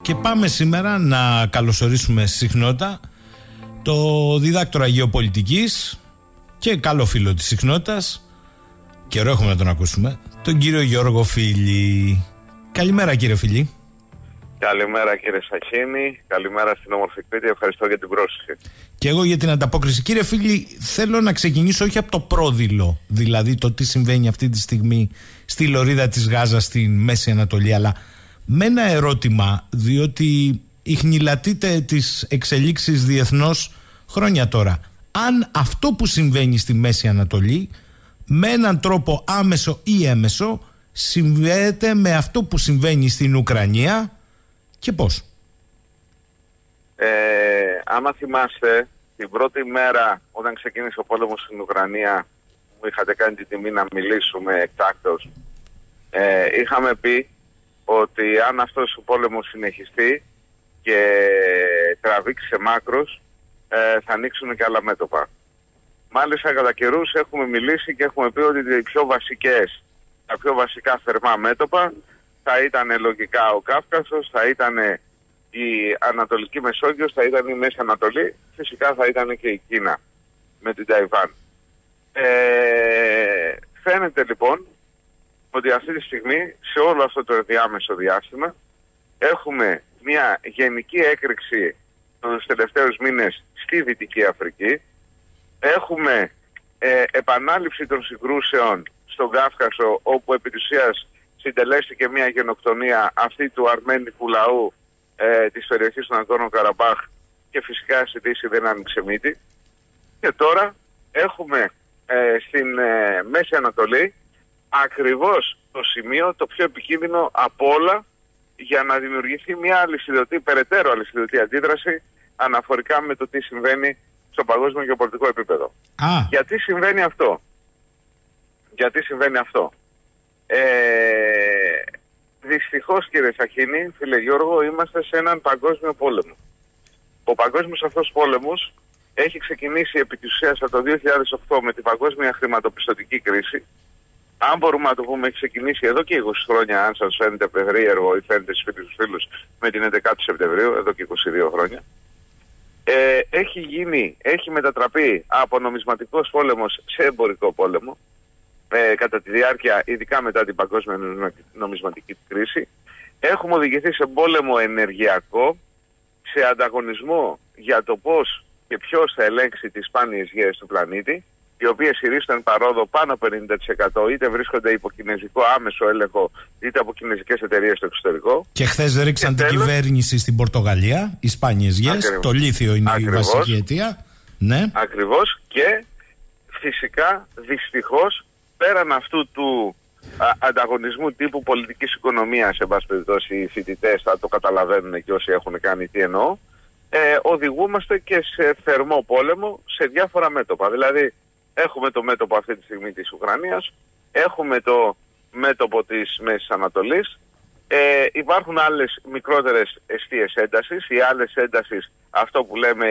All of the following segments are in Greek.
Και πάμε σήμερα να καλωσορίσουμε στη συχνότητα το διδάκτορα γεωπολιτικής και καλό φίλο της συχνότητας, καιρό έχουμε να τον ακούσουμε, τον κύριο Γιώργο Φίλη. Καλημέρα κύριε Φίλη. Καλημέρα κύριε Σαχίνη, καλημέρα στην όμορφη Κρήτη, ευχαριστώ για την πρόσκληση. Και εγώ για την ανταπόκριση. Κύριε Φίλη, θέλω να ξεκινήσω όχι από το πρόδειλο, δηλαδή το τι συμβαίνει αυτή τη στιγμή στη λωρίδα της Γάζας στην Μέση Ανατολή, αλλά με ένα ερώτημα, διότι ιχνηλατείτε τις εξελίξεις διεθνώς χρόνια τώρα. Αν αυτό που συμβαίνει στη Μέση Ανατολή με έναν τρόπο άμεσο ή έμεσο συνδέεται με αυτό που συμβαίνει στην Ουκρανία και πώς? Άμα θυμάστε, την πρώτη μέρα όταν ξεκίνησε ο πόλεμος στην Ουκρανία, μου είχατε κάνει την τιμή να μιλήσουμε εκτάκτως, είχαμε πει ότι αν αυτός ο πόλεμος συνεχιστεί και τραβήξει σε μάκρος, θα ανοίξουν και άλλα μέτωπα. Μάλιστα κατά καιρούς έχουμε μιλήσει και έχουμε πει ότι τα πιο βασικά θερμά μέτωπα θα ήταν λογικά ο Κάφκασος, θα ήταν η Ανατολική Μεσόγειος, θα ήταν η Μέση Ανατολή, φυσικά θα ήταν και η Κίνα με την Ταϊβάν. Φαίνεται λοιπόν ότι αυτή τη στιγμή σε όλο αυτό το διάμεσο διάστημα έχουμε μια γενική έκρηξη τους τελευταίους μήνες στη Δυτική Αφρική. Έχουμε επανάληψη των συγκρούσεων στον Κάφκασο, όπου επί της ουσίας συντελέστηκε μια γενοκτονία αυτή του αρμένικου λαού της περιοχής του Ναγκόρνο Καραμπάχ και φυσικά στη Δύση δεν άνοιξε μύτη. Και τώρα έχουμε στην Μέση Ανατολή ακριβώς το σημείο το πιο επικίνδυνο από όλα για να δημιουργηθεί μια περαιτέρω αλυσιδωτή αντίδραση αναφορικά με το τι συμβαίνει στο παγκόσμιο γεωπολιτικό επίπεδο. Γιατί συμβαίνει αυτό? Δυστυχώς κύριε Σαχίνη, φίλε Γιώργο, είμαστε σε έναν παγκόσμιο πόλεμο. Ο παγκόσμιος αυτός πόλεμος έχει ξεκινήσει επί της ουσίας από το 2008 με την παγκόσμια χρηματοπιστωτική κρίση. Αν μπορούμε να το πούμε, έχει ξεκινήσει εδώ και 20 χρόνια, αν σας φαίνεται περίεργο ή φαίνεται στους φίλους, με την 11η Σεπτεμβρίου, εδώ και 22 χρόνια. Έχει μετατραπεί από νομισματικός πόλεμος σε εμπορικό πόλεμο κατά τη διάρκεια, ειδικά μετά την παγκόσμια νομισματική κρίση. Έχουμε οδηγηθεί σε πόλεμο ενεργειακό, σε ανταγωνισμό για το πώς και ποιος θα ελέγξει τις σπάνιες γέες του πλανήτη, οι οποίες ηρίστον παρόδο πάνω από 50%, είτε βρίσκονται υπό κινέζικο άμεσο έλεγχο, είτε από κινέζικες εταιρείες στο εξωτερικό. Και χθες ρίξαν την κυβέρνηση στην Πορτογαλία, οι σπάνιες γεές, το λίθιο είναι η βασική αιτία. Ναι. Ακριβώς. Και φυσικά, δυστυχώς, πέραν αυτού του ανταγωνισμού τύπου πολιτικής οικονομίας, σε πάση περιπτώσει οι φοιτητές θα το καταλαβαίνουν και όσοι έχουν κάνει τι εννοώ, οδηγούμαστε και σε θερμό πόλεμο σε διάφορα μέτωπα. Δηλαδή, έχουμε το μέτωπο αυτή τη στιγμή της Ουκρανίας, έχουμε το μέτωπο της Μέσης Ανατολής, υπάρχουν άλλες μικρότερες εστίες έντασης, οι άλλες έντασεις, αυτό που λέμε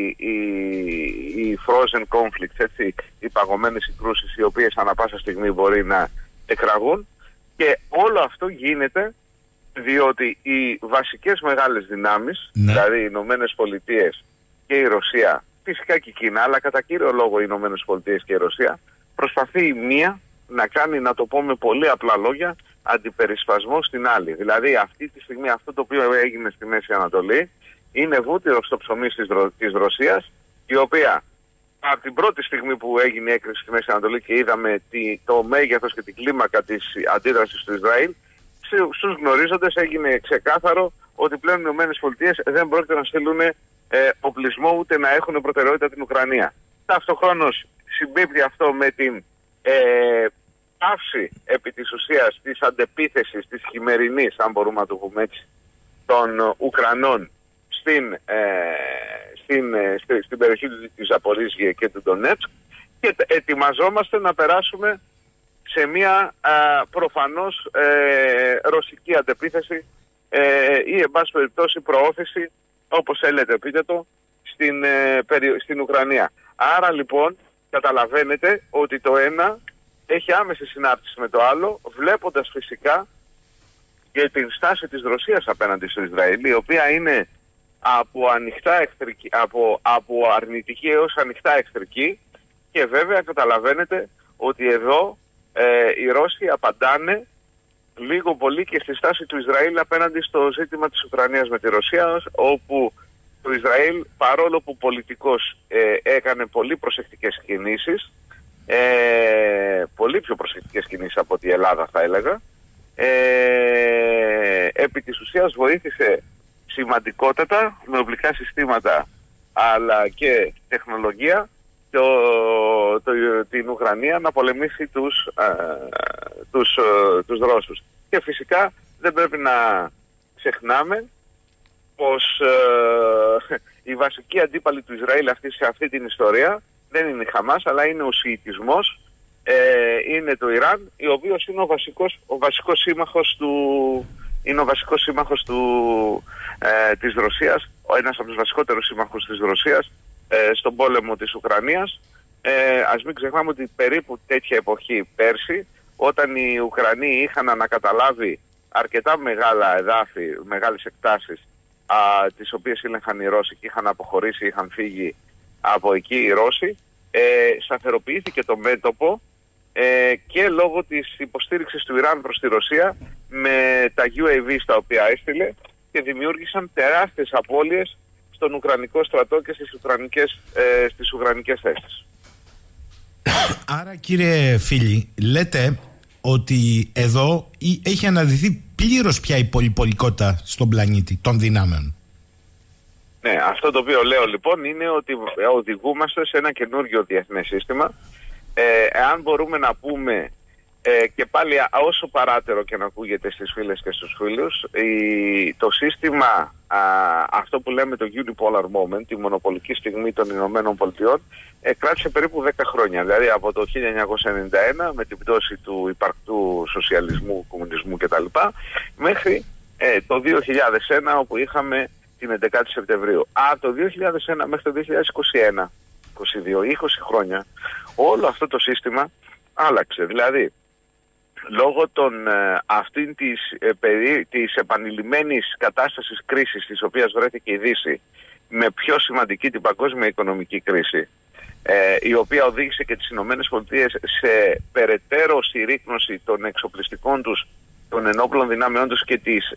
οι frozen conflicts, έτσι, οι παγωμένες συγκρούσεις, οι οποίες ανά πάσα στιγμή μπορεί να εκραγούν, και όλο αυτό γίνεται διότι οι βασικές μεγάλες δυνάμεις, δηλαδή οι Ηνωμένες Πολιτείες και η Ρωσία, φυσικά και η Κίνα, αλλά κατά κύριο λόγο οι Ηνωμένες Πολιτείες και η Ρωσία, προσπαθεί η μία να κάνει, να το πω με πολύ απλά λόγια, αντιπερισπασμό στην άλλη. Δηλαδή αυτή τη στιγμή αυτό το οποίο έγινε στη Μέση Ανατολή είναι βούτυρο στο ψωμί της Ρωσίας, η οποία από την πρώτη στιγμή που έγινε η έκρηξη στη Μέση Ανατολή και είδαμε το μέγεθος και την κλίμακα της αντίδρασης του Ισραήλ, στους γνωρίζοντες έγινε ξεκάθαρο ότι πλέον οι ΗΠΑ δεν πρόκειται να στείλουν οπλισμό ούτε να έχουν προτεραιότητα την Ουκρανία. Ταυτοχρόνως συμπίπτει αυτό με την πάυση επί της ουσίας της αντεπίθεσης της χειμερινής, αν μπορούμε να το πούμε έτσι, των Ουκρανών στην περιοχή της Ζαπορίζια και του Ντονέτσκ, και ετοιμαζόμαστε να περάσουμε σε μια προφανώς ρωσική αντεπίθεση ή εν πάση περιπτώσει προώθηση, όπως θέλετε πείτε το, στην Ουκρανία. Άρα λοιπόν καταλαβαίνετε ότι το ένα έχει άμεση συνάρτηση με το άλλο, βλέποντας φυσικά και την στάση της Ρωσίας απέναντι στο Ισραήλ, η οποία είναι από αρνητική έως ανοιχτά εχθρική, και βέβαια καταλαβαίνετε ότι εδώ οι Ρώσοι απαντάνε λίγο πολύ και στη στάση του Ισραήλ απέναντι στο ζήτημα της Ουκρανίας με τη Ρωσία, όπου το Ισραήλ, παρόλο που πολιτικός έκανε πολύ προσεκτικές κινήσεις, πολύ πιο προσεκτικές κινήσεις από τη Ελλάδα θα έλεγα, επί της ουσίας βοήθησε σημαντικότατα με οπλικά συστήματα αλλά και τεχνολογία την Ουκρανία να πολεμήσει τους Ρώσους. Και φυσικά δεν πρέπει να ξεχνάμε πως η βασική αντίπαλη του Ισραήλ σε αυτή την ιστορία δεν είναι η Χαμάς, αλλά είναι ο Σιητισμός, είναι το Ιράν, ο οποίος είναι ο βασικός σύμμαχος της Ρωσίας, ένας από τους βασικότερους σύμμαχους της Ρωσίας στον πόλεμο της Ουκρανίας. Ας μην ξεχνάμε ότι περίπου τέτοια εποχή πέρσι, όταν οι Ουκρανοί είχαν ανακαταλάβει αρκετά μεγάλα εδάφη, μεγάλες εκτάσεις, τις οποίες έλεγχαν οι Ρώσοι και είχαν αποχωρήσει, είχαν φύγει από εκεί οι Ρώσοι, σταθεροποιήθηκε το μέτωπο και λόγω της υποστήριξης του Ιράν προς τη Ρωσία με τα UAV τα οποία έστειλε, και δημιούργησαν τεράστιες απώλειες στον Ουκρανικό στρατό και στις Ουκρανικές θέσεις. Άρα κύριε Φίλη, λέτε ότι εδώ έχει αναδειχθεί πλήρως πια η πολυπολικότητα στον πλανήτη των δυνάμεων. Ναι, αυτό το οποίο λέω λοιπόν είναι ότι οδηγούμαστε σε ένα καινούργιο διεθνές σύστημα. Εάν μπορούμε να πούμε, και πάλι όσο παράτερο και να ακούγεται στις φίλες και στους φίλους, το σύστημα, αυτό που λέμε το unipolar moment, τη μονοπολική στιγμή των Ηνωμένων Πολιτειών, κράτησε περίπου 10 χρόνια. Δηλαδή από το 1991 με την πτώση του υπαρκτού σοσιαλισμού, κομμουνισμού κτλ. Μέχρι το 2001 όπου είχαμε την 11η Σεπτεμβρίου. Από το 2001 μέχρι το 2021, 22, 20 χρόνια, όλο αυτό το σύστημα άλλαξε. Δηλαδή, λόγω αυτήν της επανειλημμένης κατάστασης κρίσης της οποίας βρέθηκε η Δύση, με πιο σημαντική την παγκόσμια οικονομική κρίση, η οποία οδήγησε και τις Ηνωμένες Πολιτείες σε περαιτέρω συρρίκνωση των εξοπλιστικών τους, των ενόπλων δυνάμεών τους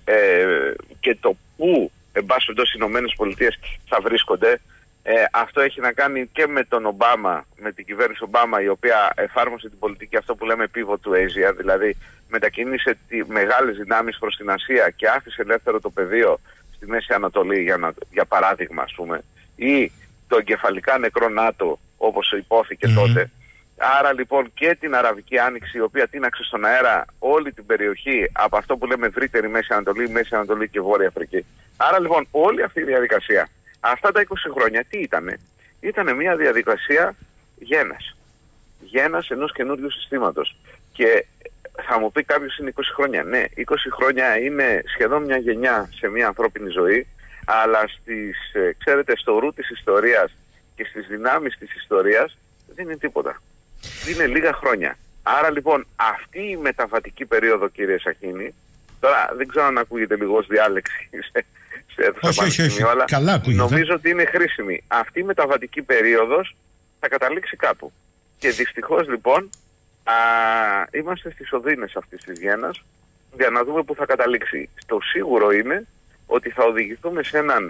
και το πού, εν πάση περιπτώσει, οι Ηνωμένες Πολιτείες θα βρίσκονται. Αυτό έχει να κάνει και με τον Ομπάμα, με την κυβέρνηση Ομπάμα, η οποία εφάρμοσε την πολιτική αυτό που λέμε pivot to Asia, δηλαδή μετακίνησε μεγάλες δυνάμεις προς την Ασία και άφησε ελεύθερο το πεδίο στη Μέση Ανατολή, για παράδειγμα, ας πούμε, ή το εγκεφαλικά νεκρό ΝΑΤΟ, όπως υπόθηκε τότε. Άρα λοιπόν και την Αραβική Άνοιξη, η οποία τίναξε στον αέρα όλη την περιοχή από αυτό που λέμε ευρύτερη Μέση Ανατολή και Βόρεια Αφρική. Άρα λοιπόν όλη αυτή η διαδικασία, αυτά τα 20 χρόνια τι ήτανε? Ήτανε μια διαδικασία γένας ενός καινούριου συστήματος. Και θα μου πει κάποιος είναι 20 χρόνια. Ναι, 20 χρόνια είναι σχεδόν μια γενιά σε μια ανθρώπινη ζωή, αλλά ξέρετε, στο ρου της ιστορίας και στις δυνάμεις της ιστορίας δεν είναι τίποτα. Είναι λίγα χρόνια. Άρα λοιπόν αυτή η μεταβατική περίοδο, κύριε Σαχίνη, τώρα δεν ξέρω αν ακούγεται λίγο ως διάλεξη όχι, αλλά καλά ακούγεται. Νομίζω ότι είναι χρήσιμη. Αυτή η μεταβατική περίοδος θα καταλήξει κάπου. Και δυστυχώς λοιπόν είμαστε στις οδύνες αυτής της γένας για να δούμε που θα καταλήξει. Το σίγουρο είναι ότι θα οδηγηθούμε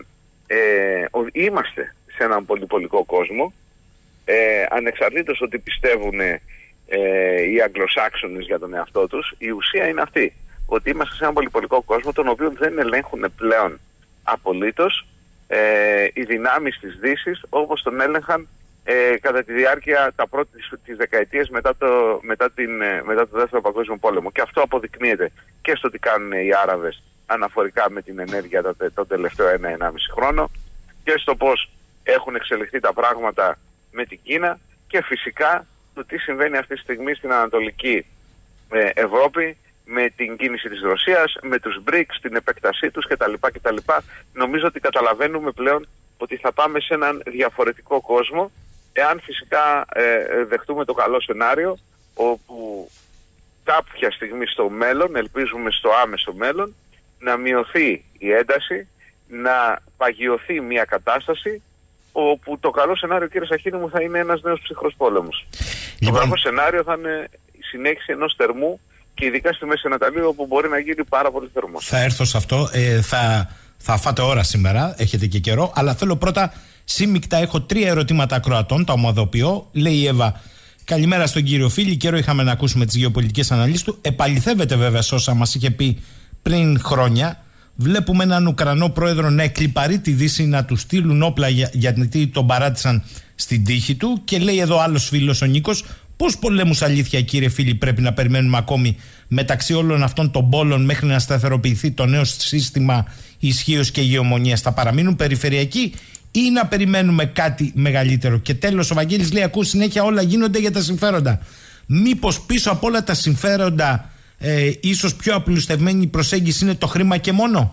είμαστε σε έναν πολυπολικό κόσμο, ανεξαρτήτως ότι πιστεύουν οι Αγγλοσάξονες για τον εαυτό τους. Η ουσία είναι αυτή, ότι είμαστε σε έναν πολυπολικό κόσμο τον οποίο δεν ελέγχουν πλέον απολύτως οι δυνάμεις της Δύσης όπως τον έλεγχαν κατά τη διάρκεια της δεκαετίας μετά το Δεύτερο Παγκόσμιο Πόλεμο. Και αυτό αποδεικνύεται και στο τι κάνουν οι Άραβες αναφορικά με την ενέργεια τον τελευταίο 1-1,5 χρόνο, και στο πώς έχουν εξελιχθεί τα πράγματα με την Κίνα, και φυσικά το τι συμβαίνει αυτή τη στιγμή στην Ανατολική Ευρώπη με την κίνηση της Ρωσίας, με τους BRICS, την επέκτασή τους κτλ. Νομίζω ότι καταλαβαίνουμε πλέον ότι θα πάμε σε έναν διαφορετικό κόσμο, εάν φυσικά δεχτούμε το καλό σενάριο, όπου κάποια στιγμή στο μέλλον, ελπίζουμε στο άμεσο μέλλον, να μειωθεί η ένταση, να παγιωθεί μια κατάσταση όπου το καλό σενάριο, κύριε Σαχίνη μου, θα είναι ένας νέος ψυχρός πόλεμος. Το κακό σενάριο θα είναι η συνέχιση ενός θερμού, και ειδικά στη Μέση Ανατολή, όπου μπορεί να γίνει πάρα πολύ θερμός. Θα έρθω σε αυτό. Θα φάτε ώρα σήμερα, έχετε και καιρό, αλλά θέλω πρώτα, σύμμικτα έχω 3 ερωτήματα ακροατών, τα ομαδοποιώ. Λέει η Εύα: καλημέρα στον κύριο Φίλη. Καιρό είχαμε να ακούσουμε τις γεωπολιτικές αναλύσεις του. Επαληθεύεται βέβαια σε όσα μας είχε πει πριν χρόνια. Βλέπουμε έναν Ουκρανό πρόεδρο να εκλιπαρεί τη Δύση, να του στείλουν όπλα γιατί τον παράτησαν στην τύχη του. Και λέει εδώ άλλος φίλος, ο Νίκος: πώς πολέμους, αλήθεια κύριε Φίλη, πρέπει να περιμένουμε ακόμη μεταξύ όλων αυτών των πόλων μέχρι να σταθεροποιηθεί το νέο σύστημα ισχύως και ηγεμονίας? Θα παραμείνουν περιφερειακοί ή να περιμένουμε κάτι μεγαλύτερο? Και τέλος, ο Βαγγέλης λέει: ακούω συνέχεια όλα γίνονται για τα συμφέροντα. Μήπως πίσω από όλα τα συμφέροντα ίσως πιο απλουστευμένη προσέγγιση είναι το χρήμα και μόνο?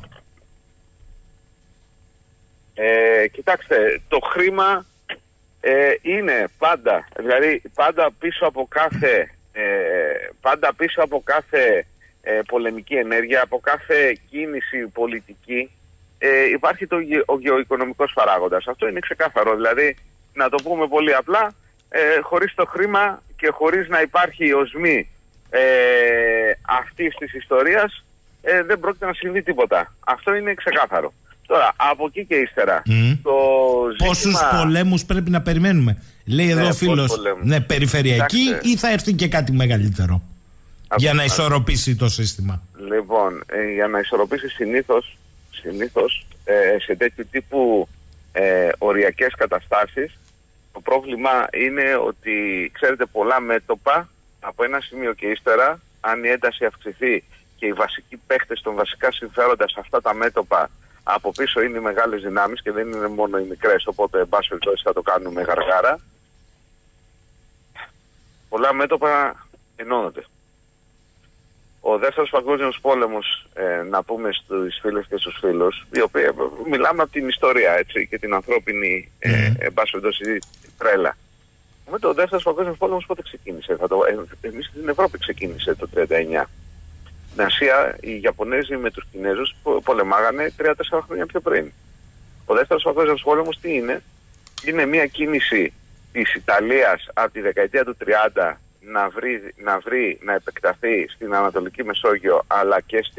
Κοιτάξτε, το χρήμα είναι πάντα, δηλαδή πάντα πίσω από κάθε πολεμική ενέργεια, από κάθε κίνηση πολιτική, υπάρχει ο γεωοικονομικός παράγοντας. Αυτό είναι ξεκάθαρο. Δηλαδή, να το πούμε πολύ απλά, χωρίς το χρήμα και χωρίς να υπάρχει η οσμή αυτής της ιστορίας, δεν πρόκειται να συμβεί τίποτα. Αυτό είναι ξεκάθαρο. Τώρα, από εκεί και ύστερα, το ζήτημα... Πόσους πολέμους πρέπει να περιμένουμε? Λέει εδώ ο φίλος, περιφερειακή. Κοιτάξτε, ή θα έρθει και κάτι μεγαλύτερο για να ισορροπήσει το σύστημα? Λοιπόν, για να ισορροπήσει συνήθως σε τέτοιου τύπου οριακές καταστάσεις, το πρόβλημα είναι ότι, ξέρετε, πολλά μέτωπα από ένα σημείο και ύστερα, αν η ένταση αυξηθεί και οι βασικοί παίχτες των βασικά συμφέροντα σε αυτά τα μέτωπα από πίσω είναι οι μεγάλες δυνάμεις και δεν είναι μόνο οι μικρές, οπότε εν πάση περιπτώσει θα το κάνουμε γαργάρα, πολλά μέτωπα ενώνονται. Ο δεύτερος παγκόσμιος πόλεμος, να πούμε στους φίλες και στους φίλους, οι οποίοι μιλάμε από την ιστορία, έτσι, και την ανθρώπινη εν πάση περιπτώσει τρέλα. Με το δεύτερος παγκόσμιος πόλεμος πότε ξεκίνησε? Εμείς στην Ευρώπη ξεκίνησε το 1939. Στην Ασία οι Ιαπωνέζοι με τους Κινέζους πολεμάγανε 3-4 χρόνια πιο πριν. Ο δεύτερος παγκόσμιος πόλεμος τι είναι? Είναι μια κίνηση της Ιταλίας από τη δεκαετία του 30 να επεκταθεί στην Ανατολική Μεσόγειο, αλλά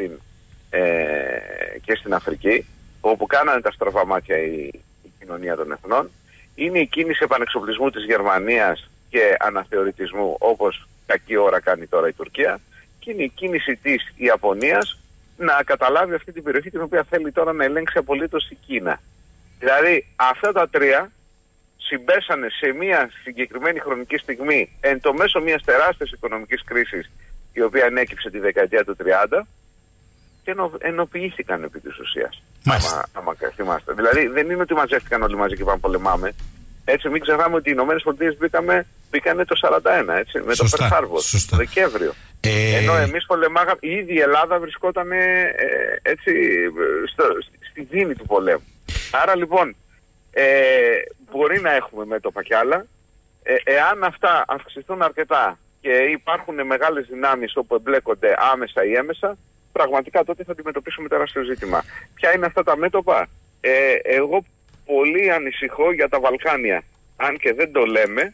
και στην Αφρική, όπου κάνανε τα στραβά μάτια η κοινωνία των εθνών. Είναι η κίνηση επανεξοπλισμού της Γερμανίας και αναθεωρητισμού, όπως κακή ώρα κάνει τώρα η Τουρκία. Και είναι η κίνηση της Ιαπωνίας να καταλάβει αυτή την περιοχή, την οποία θέλει τώρα να ελέγξει απολύτως η Κίνα. Δηλαδή αυτά τα τρία συμπέσανε σε μια συγκεκριμένη χρονική στιγμή εν το μέσο μιας τεράστιας οικονομικής κρίσης, η οποία ανέκυψε τη δεκαετία του 30, και ενοποιήθηκαν επί της ουσίας. Άμα θυμάστε. Δηλαδή δεν είναι ότι μαζεύτηκαν όλοι μαζί και πάμε πολεμάμε. Έτσι, μην ξεχνάμε ότι οι Ηνωμένες Πολιτείες μπήκανε το 41, έτσι, με το Pearl Harbor, το Δεκέμβριο. Ενώ εμείς πολεμάγαμε, ήδη η Ελλάδα βρισκόταν έτσι στη δίνη του πολέμου. Άρα λοιπόν μπορεί να έχουμε μέτωπα κι άλλα. Εάν αυτά αυξηθούν αρκετά και υπάρχουν μεγάλες δυνάμεις όπου εμπλέκονται άμεσα ή έμεσα, πραγματικά τότε θα αντιμετωπίσουμε τεράστιο ζήτημα. Ποια είναι αυτά τα μέτωπα? Εγώ πολύ ανησυχώ για τα Βαλκάνια. Αν και δεν το λέμε,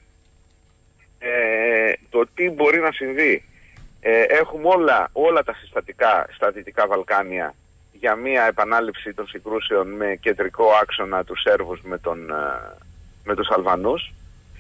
το τι μπορεί να συμβεί. Έχουμε όλα τα συστατικά στα Δυτικά Βαλκάνια για μια επανάληψη των συγκρούσεων με κεντρικό άξονα τους Σέρβους με τους Αλβανούς.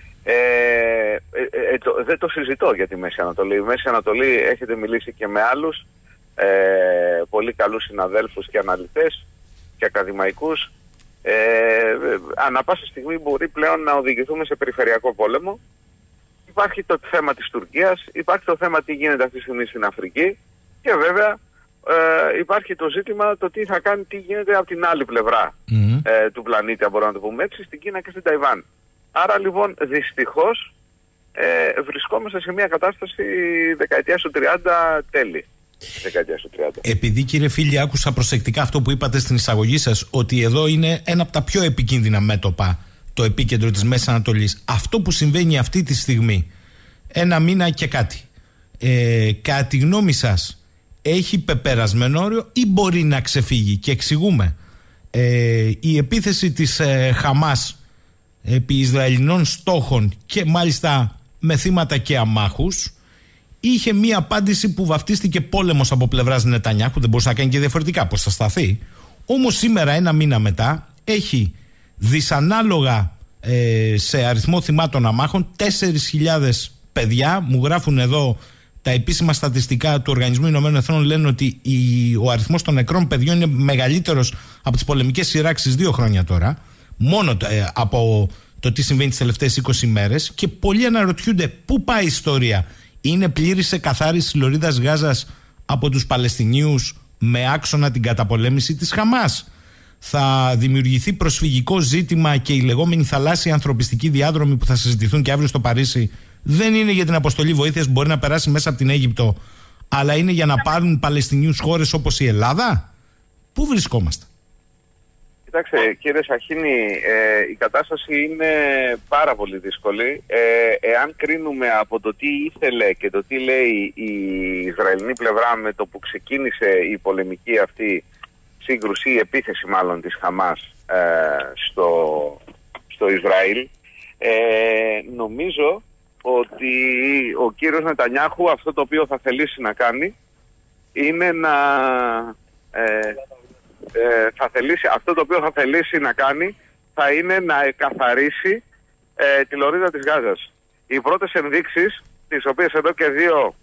Δεν το συζητώ για τη Μέση Ανατολή. Η Μέση Ανατολή, έχετε μιλήσει και με άλλους πολύ καλούς συναδέλφους και αναλυτές και ακαδημαϊκούς. Ανά πάσα στιγμή μπορεί πλέον να οδηγηθούμε σε περιφερειακό πόλεμο. Υπάρχει το θέμα της Τουρκίας, υπάρχει το θέμα τι γίνεται αυτή τη στιγμή στην Αφρική, και βέβαια υπάρχει το ζήτημα το τι θα κάνει, τι γίνεται από την άλλη πλευρά του πλανήτη, αν μπορούμε να το πούμε έτσι, στην Κίνα και στην Ταϊβάν. Άρα λοιπόν δυστυχώς βρισκόμαστε σε μια κατάσταση δεκαετίας του 30 τέλη. Επειδή κύριε Φίλη άκουσα προσεκτικά αυτό που είπατε στην εισαγωγή σας, ότι εδώ είναι ένα από τα πιο επικίνδυνα μέτωπα το επίκεντρο της Μέσης Ανατολής. Αυτό που συμβαίνει αυτή τη στιγμή, ένα μήνα και κάτι, κατά τη γνώμη σας έχει πεπερασμένο όριο ή μπορεί να ξεφύγει? Και εξηγούμε, η επίθεση της Χαμάς επί Ισραηλινών στόχων και μάλιστα με θύματα και αμάχους είχε μία απάντηση που βαφτίστηκε πόλεμος από πλευράς Νετανιάχου. Δεν μπορούσε να κάνει και διαφορετικά, πώς θα σταθεί. Όμως σήμερα, ένα μήνα μετά, έχει δυσανάλογα σε αριθμό θυμάτων αμάχων 4.000 παιδιά. Μου γράφουν εδώ τα επίσημα στατιστικά του Οργανισμού Ηνωμένων Εθνών, λένε ότι ο αριθμός των νεκρών παιδιών είναι μεγαλύτερος από τις πολεμικές σειράξεις 2 χρόνια τώρα, μόνο από το τι συμβαίνει τις τελευταίες 20 μέρες. Και πολλοί αναρωτιούνται πού πάει η ιστορία. Είναι πλήρης εκαθάριση λωρίδας Γάζας από τους Παλαιστινίους με άξονα την καταπολέμηση της Χαμάς? Θα δημιουργηθεί προσφυγικό ζήτημα και οι λεγόμενοι θαλάσσιοι ανθρωπιστικοί διάδρομοι που θα συζητηθούν και αύριο στο Παρίσι δεν είναι για την αποστολή βοήθειας που μπορεί να περάσει μέσα από την Αίγυπτο, αλλά είναι για να πάρουν Παλαιστινίους χώρες όπως η Ελλάδα? Πού βρισκόμαστε? Κοιτάξτε, κύριε Σαχίνη, η κατάσταση είναι πάρα πολύ δύσκολη. Εάν κρίνουμε από το τι ήθελε και το τι λέει η Ισραηλινή πλευρά με το που ξεκίνησε η πολεμική αυτή σύγκρουση, η επίθεση μάλλον της Χαμάς στο Ισραήλ, νομίζω ότι ο κύριος Νετανιάχου αυτό το οποίο θα θελήσει να κάνει είναι να... αυτό το οποίο θα θελήσει να κάνει θα είναι να εκαθαρίσει τη λωρίδα της Γάζας. Οι πρώτες ενδείξεις, τις οποίες εδώ και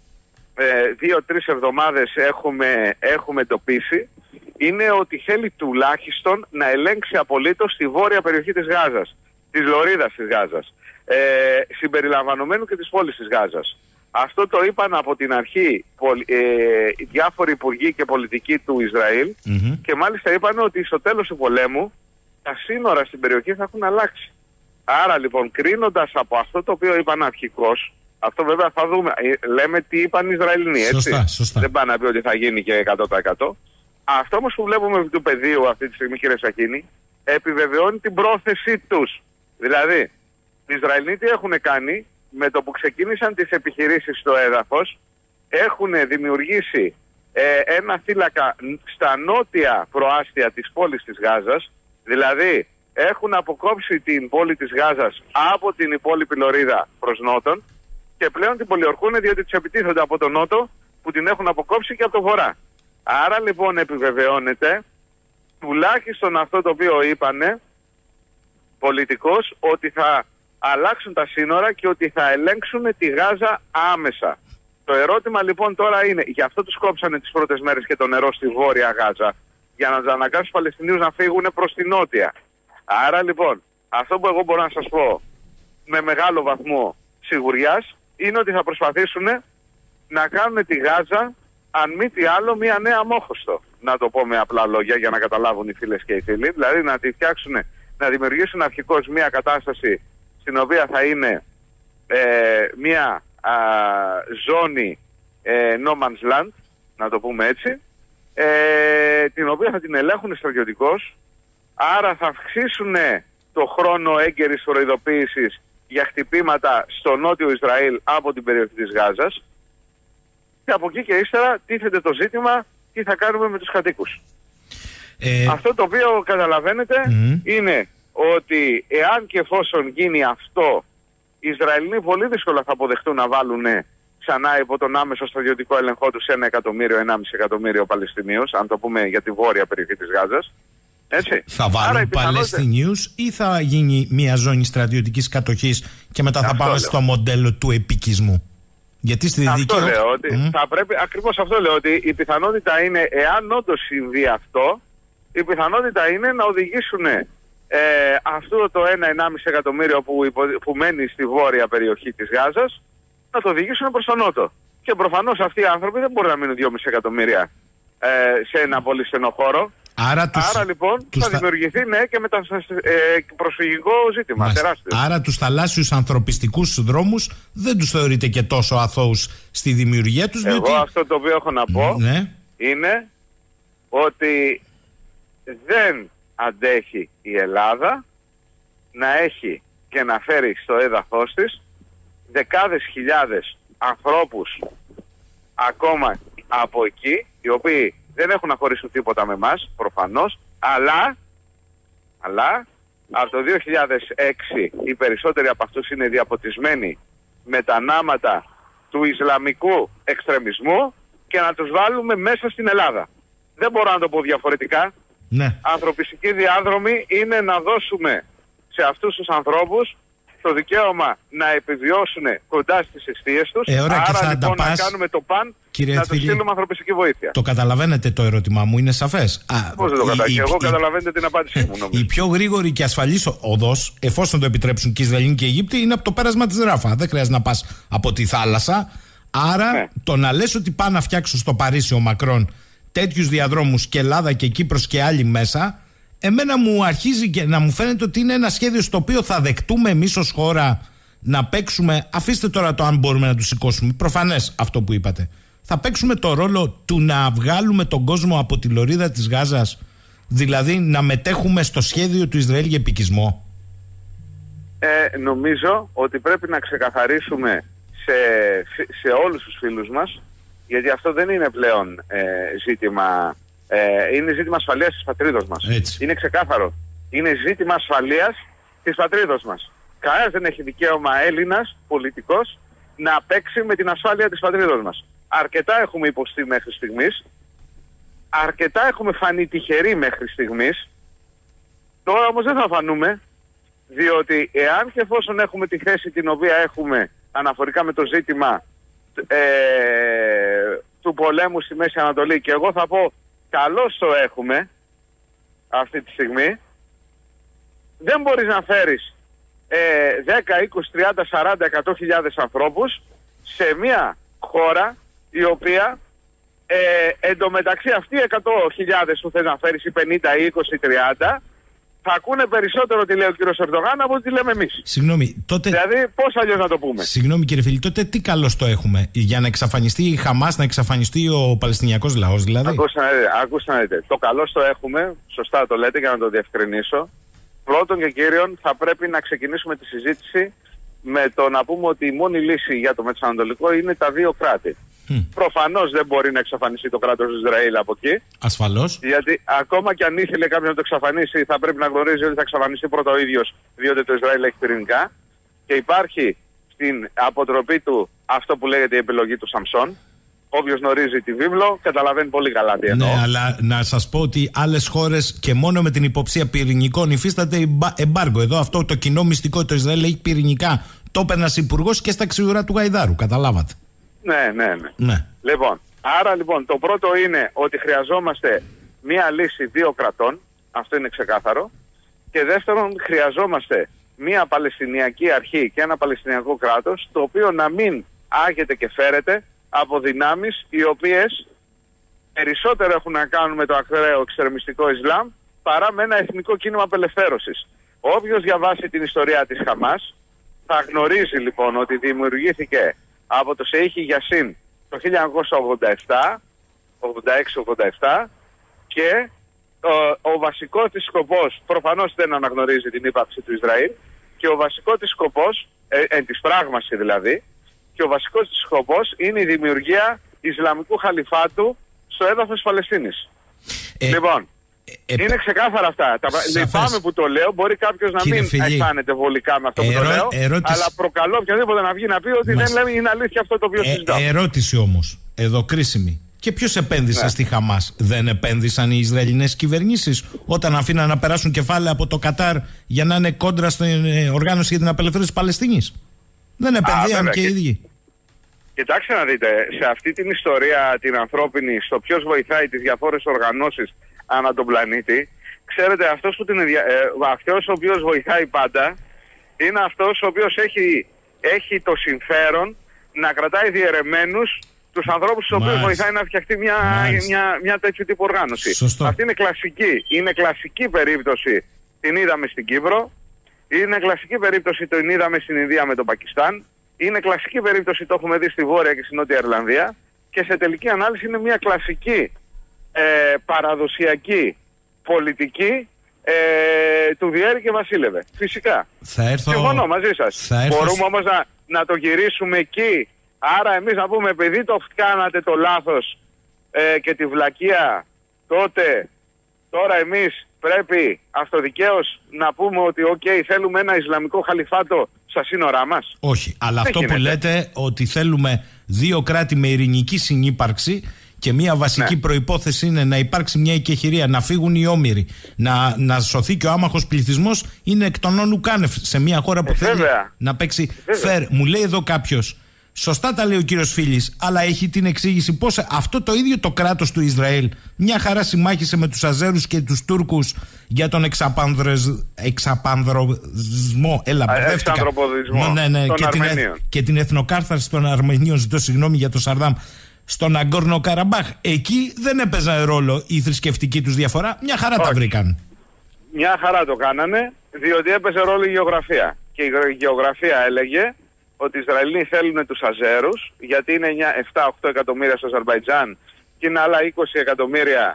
2-3 εβδομάδες έχουμε εντοπίσει, είναι ότι θέλει τουλάχιστον να ελέγξει απολύτως τη βόρεια περιοχή της Γάζας, της λωρίδας της Γάζας, συμπεριλαμβανομένου και της πόλης της Γάζας. Αυτό το είπαν από την αρχή διάφοροι υπουργοί και πολιτικοί του Ισραήλ και μάλιστα είπαν ότι στο τέλος του πολέμου τα σύνορα στην περιοχή θα έχουν αλλάξει. Άρα λοιπόν, κρίνοντας από αυτό το οποίο είπαν αρχικώς, αυτό βέβαια θα δούμε, λέμε τι είπαν οι Ισραηλινοί, έτσι. Σωστά. Δεν πάνε να πει ότι θα γίνει και 100%. Αυτό όμως που βλέπουμε επί του πεδίου αυτή τη στιγμή, κύριε Σαχίνη, επιβεβαιώνει την πρόθεσή τους. Δηλαδή, οι Ισραηλινοί τι έχουν κάνει? Με το που ξεκίνησαν τις επιχειρήσεις στο έδαφος, έχουν δημιουργήσει ένα θύλακα στα νότια προάστια της πόλης της Γάζας, δηλαδή έχουν αποκόψει την πόλη της Γάζας από την υπόλοιπη λωρίδα προς νότον και πλέον την πολιορκούν διότι τους επιτίθονται από τον νότο που την έχουν αποκόψει και από το βορρά. Άρα λοιπόν επιβεβαιώνεται τουλάχιστον αυτό το οποίο είπανε πολιτικώς, ότι θα αλλάξουν τα σύνορα και ότι θα ελέγξουν τη Γάζα άμεσα. Το ερώτημα λοιπόν τώρα είναι, γι' αυτό τους κόψανε τις πρώτες μέρες και το νερό στη βόρεια Γάζα, για να τους αναγκάσουν τους Παλαιστινίους να φύγουν προς τη νότια. Άρα λοιπόν, αυτό που εγώ μπορώ να σας πω με μεγάλο βαθμό σιγουριάς, είναι ότι θα προσπαθήσουν να κάνουν τη Γάζα, αν μη τι άλλο, μια νέα Μόχωστο. Να το πω με απλά λόγια για να καταλάβουν οι φίλες και οι φίλοι. Δηλαδή να τη φτιάξουν, να δημιουργήσουν αρχικώς μια κατάσταση στην οποία θα είναι μια ζώνη no man's land, να το πούμε έτσι, την οποία θα την ελέγχουν στρατιωτικώς, άρα θα αυξήσουν το χρόνο έγκαιρης προειδοποίησης για χτυπήματα στο νότιο Ισραήλ από την περιοχή της Γάζας και από εκεί και ύστερα τίθεται το ζήτημα τι θα κάνουμε με τους κατοίκους. Αυτό το οποίο καταλαβαίνετε είναι ότι εάν και εφόσον γίνει αυτό, οι Ισραηλοί πολύ δύσκολα θα αποδεχτούν να βάλουν ξανά υπό τον άμεσο στρατιωτικό έλεγχό τους 1 εκατομμύριο, 1,5 εκατομμύριο Παλαιστινίους, αν το πούμε για τη βόρεια περιοχή της Γάζας. Έτσι. Θα βάλουν Παλαιστινίους ή θα γίνει μια ζώνη στρατιωτικής κατοχής και μετά θα πάμε στο μοντέλο του επικισμού? Γιατί στη δική αυτό λέω ότι θα πρέπει, ακριβώς αυτό λέω, ότι η πιθανότητα είναι, εάν όντως συμβεί αυτό, η πιθανότητα είναι να οδηγήσουν αυτό το 1-1,5 εκατομμύριο που μένει στη βόρεια περιοχή της Γάζας, να το οδηγήσουν προς τον νότο. Και προφανώς αυτοί οι άνθρωποι δεν μπορούν να μείνουν 2,5 εκατομμύρια σε ένα πολύ στενό χώρο. Άρα λοιπόν θα δημιουργηθεί και προσφυγικό ζήτημα τεράστιο. Άρα τους θαλάσσιους ανθρωπιστικούς δρόμους δεν τους θεωρείτε και τόσο αθώους στη δημιουργία τους? Εγώ αυτό το οποίο έχω να πω είναι ότι δεν αντέχει η Ελλάδα να έχει και να φέρει στο έδαφος της δεκάδες χιλιάδες ανθρώπους ακόμα από εκεί, οι οποίοι δεν έχουν να χωρίσουν τίποτα με εμάς, προφανώς, αλλά από το 2006 οι περισσότεροι από αυτούς είναι διαποτισμένοι με τα νάματα του Ισλαμικού εξτρεμισμού και να τους βάλουμε μέσα στην Ελλάδα. Δεν μπορώ να το πω διαφορετικά. Ναι. Ανθρωπιστική διάδρομη είναι να δώσουμε σε αυτούς τους ανθρώπους το δικαίωμα να επιβιώσουν κοντά στις εστίες τους. Άρα λοιπόν να κάνουμε το παν, να τους στείλουμε ανθρωπιστική βοήθεια. Το καταλαβαίνετε το ερώτημά μου, είναι σαφές. Πώς δεν το καταλαβαίνετε? Εγώ καταλαβαίνετε την απάντησή μου, νομίζω. Η πιο γρήγορη και ασφαλής οδός, εφόσον το επιτρέψουν και οι Ισραηλοί και οι Αιγύπτιοι, είναι από το πέρασμα της Ράφα. Δεν χρειάζεται να πας από τη θάλασσα. Άρα ναι. Το να λες ότι πάνε να φτιάξουν στο Παρίσι ο Μακρόν τέτοιους διαδρόμους και Ελλάδα και Κύπρος και άλλοι μέσα, εμένα μου αρχίζει και να μου φαίνεται ότι είναι ένα σχέδιο στο οποίο θα δεκτούμε εμείς ως χώρα να παίξουμε. Αφήστε τώρα το αν μπορούμε να τους σηκώσουμε. Προφανές αυτό που είπατε. Θα παίξουμε το ρόλο του να βγάλουμε τον κόσμο από τη λωρίδα της Γάζας, δηλαδή να μετέχουμε στο σχέδιο του Ισραήλ για επικισμό. Νομίζω ότι πρέπει να ξεκαθαρίσουμε σε όλους τους φίλους μας, γιατί αυτό δεν είναι πλέον ζήτημα, είναι ζήτημα ασφαλείας της πατρίδος μας. Έτσι. Είναι ξεκάθαρο. Είναι ζήτημα ασφαλείας της πατρίδος μας. Κανένας δεν έχει δικαίωμα, Έλληνας πολιτικός, να παίξει με την ασφάλεια της πατρίδος μας. Αρκετά έχουμε υποστεί μέχρι στιγμής, αρκετά έχουμε φανεί τυχεροί μέχρι στιγμής. Τώρα όμως δεν θα φανούμε, διότι εάν και εφόσον έχουμε τη θέση την οποία έχουμε αναφορικά με το ζήτημα του πολέμου στη Μέση Ανατολή, και εγώ θα πω καλώς το έχουμε αυτή τη στιγμή, δεν μπορείς να φέρεις 10, 20, 30, 40, 100.000 ανθρώπους σε μια χώρα η οποία εντωμεταξύ αυτοί οι 100.000 που θες να φέρεις, οι 50, ή 20, 30, θα ακούνε περισσότερο τι λέει ο κύριος Ερντογάν από τι λέμε εμείς. Συγγνώμη, τότε. Δηλαδή, πώς αλλιώς να το πούμε. Συγγνώμη κύριε Φίλη, τότε τι καλώς το έχουμε? Για να εξαφανιστεί η Χαμάς, να εξαφανιστεί ο Παλαιστινιακός λαός, δηλαδή? Ακούστε να δείτε. Το καλώς το έχουμε, σωστά το λέτε, για να το διευκρινίσω. Πρώτον και κύριον, θα πρέπει να ξεκινήσουμε τη συζήτηση με το να πούμε ότι η μόνη λύση για το Μεσανατολικό είναι τα δύο κράτη. Προφανώς δεν μπορεί να εξαφανιστεί το κράτος του Ισραήλ από εκεί. Ασφαλώς. Γιατί ακόμα και αν ήθελε κάποιον να το εξαφανίσει, θα πρέπει να γνωρίζει ότι θα εξαφανιστεί πρώτα ο ίδιος, διότι το Ισραήλ έχει πυρηνικά. Και υπάρχει στην αποτροπή του αυτό που λέγεται η επιλογή του Σαμσόν. Όποιος γνωρίζει τη βίβλο καταλαβαίνει πολύ καλά τι εννοώ. Ναι, αλλά να σας πω ότι άλλες χώρες και μόνο με την υποψία πυρηνικών υφίσταται εμπάργκο. Εδώ αυτό το κοινό μυστικό, το Ισραήλ έχει πυρηνικά. Το είπε ένας υπουργός και στα ξηρά του Γαϊδάρου. Καταλάβατε. Ναι. Λοιπόν, άρα λοιπόν το πρώτο είναι ότι χρειαζόμαστε μία λύση δύο κρατών. Αυτό είναι ξεκάθαρο. Και δεύτερον, χρειαζόμαστε μία Παλαιστινιακή αρχή και ένα Παλαιστινιακό κράτος, το οποίο να μην άγεται και φέρεται από δυνάμεις οι οποίες περισσότερο έχουν να κάνουν με το ακραίο εξτρεμιστικό Ισλάμ παρά με ένα εθνικό κίνημα απελευθέρωσης. Όποιος διαβάσει την ιστορία της Χαμάς θα γνωρίζει λοιπόν ότι δημιουργήθηκε από το Σεΐχη Γιασίν το 1986-87 και ο βασικός της σκοπός, προφανώς δεν αναγνωρίζει την ύπαρξη του Ισραήλ, και ο βασικός της σκοπός, της πράγμαση δηλαδή, και ο βασικός της σκοπός είναι η δημιουργία Ισλαμικού Χαλιφάτου στο έδαφος Παλαιστίνης. Λοιπόν, είναι ξεκάθαρα αυτά. Λυπάμαι που το λέω, μπορεί κάποιος να μην αισθάνεται βολικά με αυτό που το λέω, αλλά προκαλώ οποιαδήποτε να βγει να πει ότι δεν λέμε είναι αλήθεια αυτό το οποίο συζητάμε. Ερώτηση όμως, εδώ κρίσιμη. Και ποιος επένδυσε στη Χαμάς? Δεν επένδυσαν οι Ισραηλινές κυβερνήσεις όταν αφήναν να περάσουν κεφάλαια από το Κατάρ για να είναι κόντρα στην οργάνωση για την απελευθέρωση της Παλαιστίνης? Δεν επενδύαν και οι ίδιοι? Κοιτάξτε να δείτε, σε αυτή την ιστορία την ανθρώπινη, στο ποιος βοηθάει τις διαφόρες οργανώσεις ανά τον πλανήτη, ξέρετε, αυτός ο οποίος βοηθάει πάντα είναι αυτός ο οποίος έχει το συμφέρον να κρατάει διαιρεμένους τους ανθρώπους τους οποίους βοηθάει να φτιαχτεί μια τέτοιου τύπου οργάνωση. Σωστό. Αυτή είναι κλασική περίπτωση, την είδαμε στην Κύπρο, είναι κλασική περίπτωση, την είδαμε στην Ινδία με το Πακιστάν, είναι κλασική περίπτωση, το έχουμε δει στη Βόρεια και στη Νότια Ιρλανδία, και σε τελική ανάλυση είναι μια κλασική παραδοσιακή πολιτική του διέρη και βασίλευε. Φυσικά. Συμφωνώ μαζί σας. Μπορούμε όμως να το γυρίσουμε εκεί Άρα εμείς να πούμε, επειδή το κάνατε το λάθος και τη βλακεία τότε, τώρα εμείς πρέπει αυτοδικαίως να πούμε ότι θέλουμε ένα Ισλαμικό χαλιφάτο στα σύνορά μας. Όχι, αλλά αυτό που λέτε ότι θέλουμε 2 κράτη με ειρηνική συνύπαρξη και μια βασική προϋπόθεση είναι να υπάρξει μια οικεχηρία, να φύγουν οι όμηροι, να σωθεί και ο άμαχος πληθυσμός, είναι εκ των όνου κάνευ σε μια χώρα που θέλει να παίξει fair. Μου λέει εδώ κάποιος, σωστά τα λέει ο κύριος Φίλης, αλλά έχει την εξήγηση πώς αυτό το ίδιο το κράτος του Ισραήλ μια χαρά συμμάχησε με τους Αζέρους και τους Τούρκους για τον εξαπανδροπισμό. Εξανθρωποδισμό και την εθνοκάρθαρση των Αρμενίων, ζητώ συγγνώμη για το Σαρδάμ, στον Αγκόρνο Καραμπάχ. Εκεί δεν έπαιζαν ρόλο η θρησκευτική τους διαφορά. Μια χαρά τα βρήκαν. Μια χαρά το κάνανε, διότι έπαιζε ρόλο η γεωγραφία. Και η γεωγραφία έλεγε ότι οι Ισραηλοί θέλουν τους Αζέρους, γιατί είναι 7-8 εκατομμύρια στο Αζερμπαϊτζάν και είναι άλλα 20 εκατομμύρια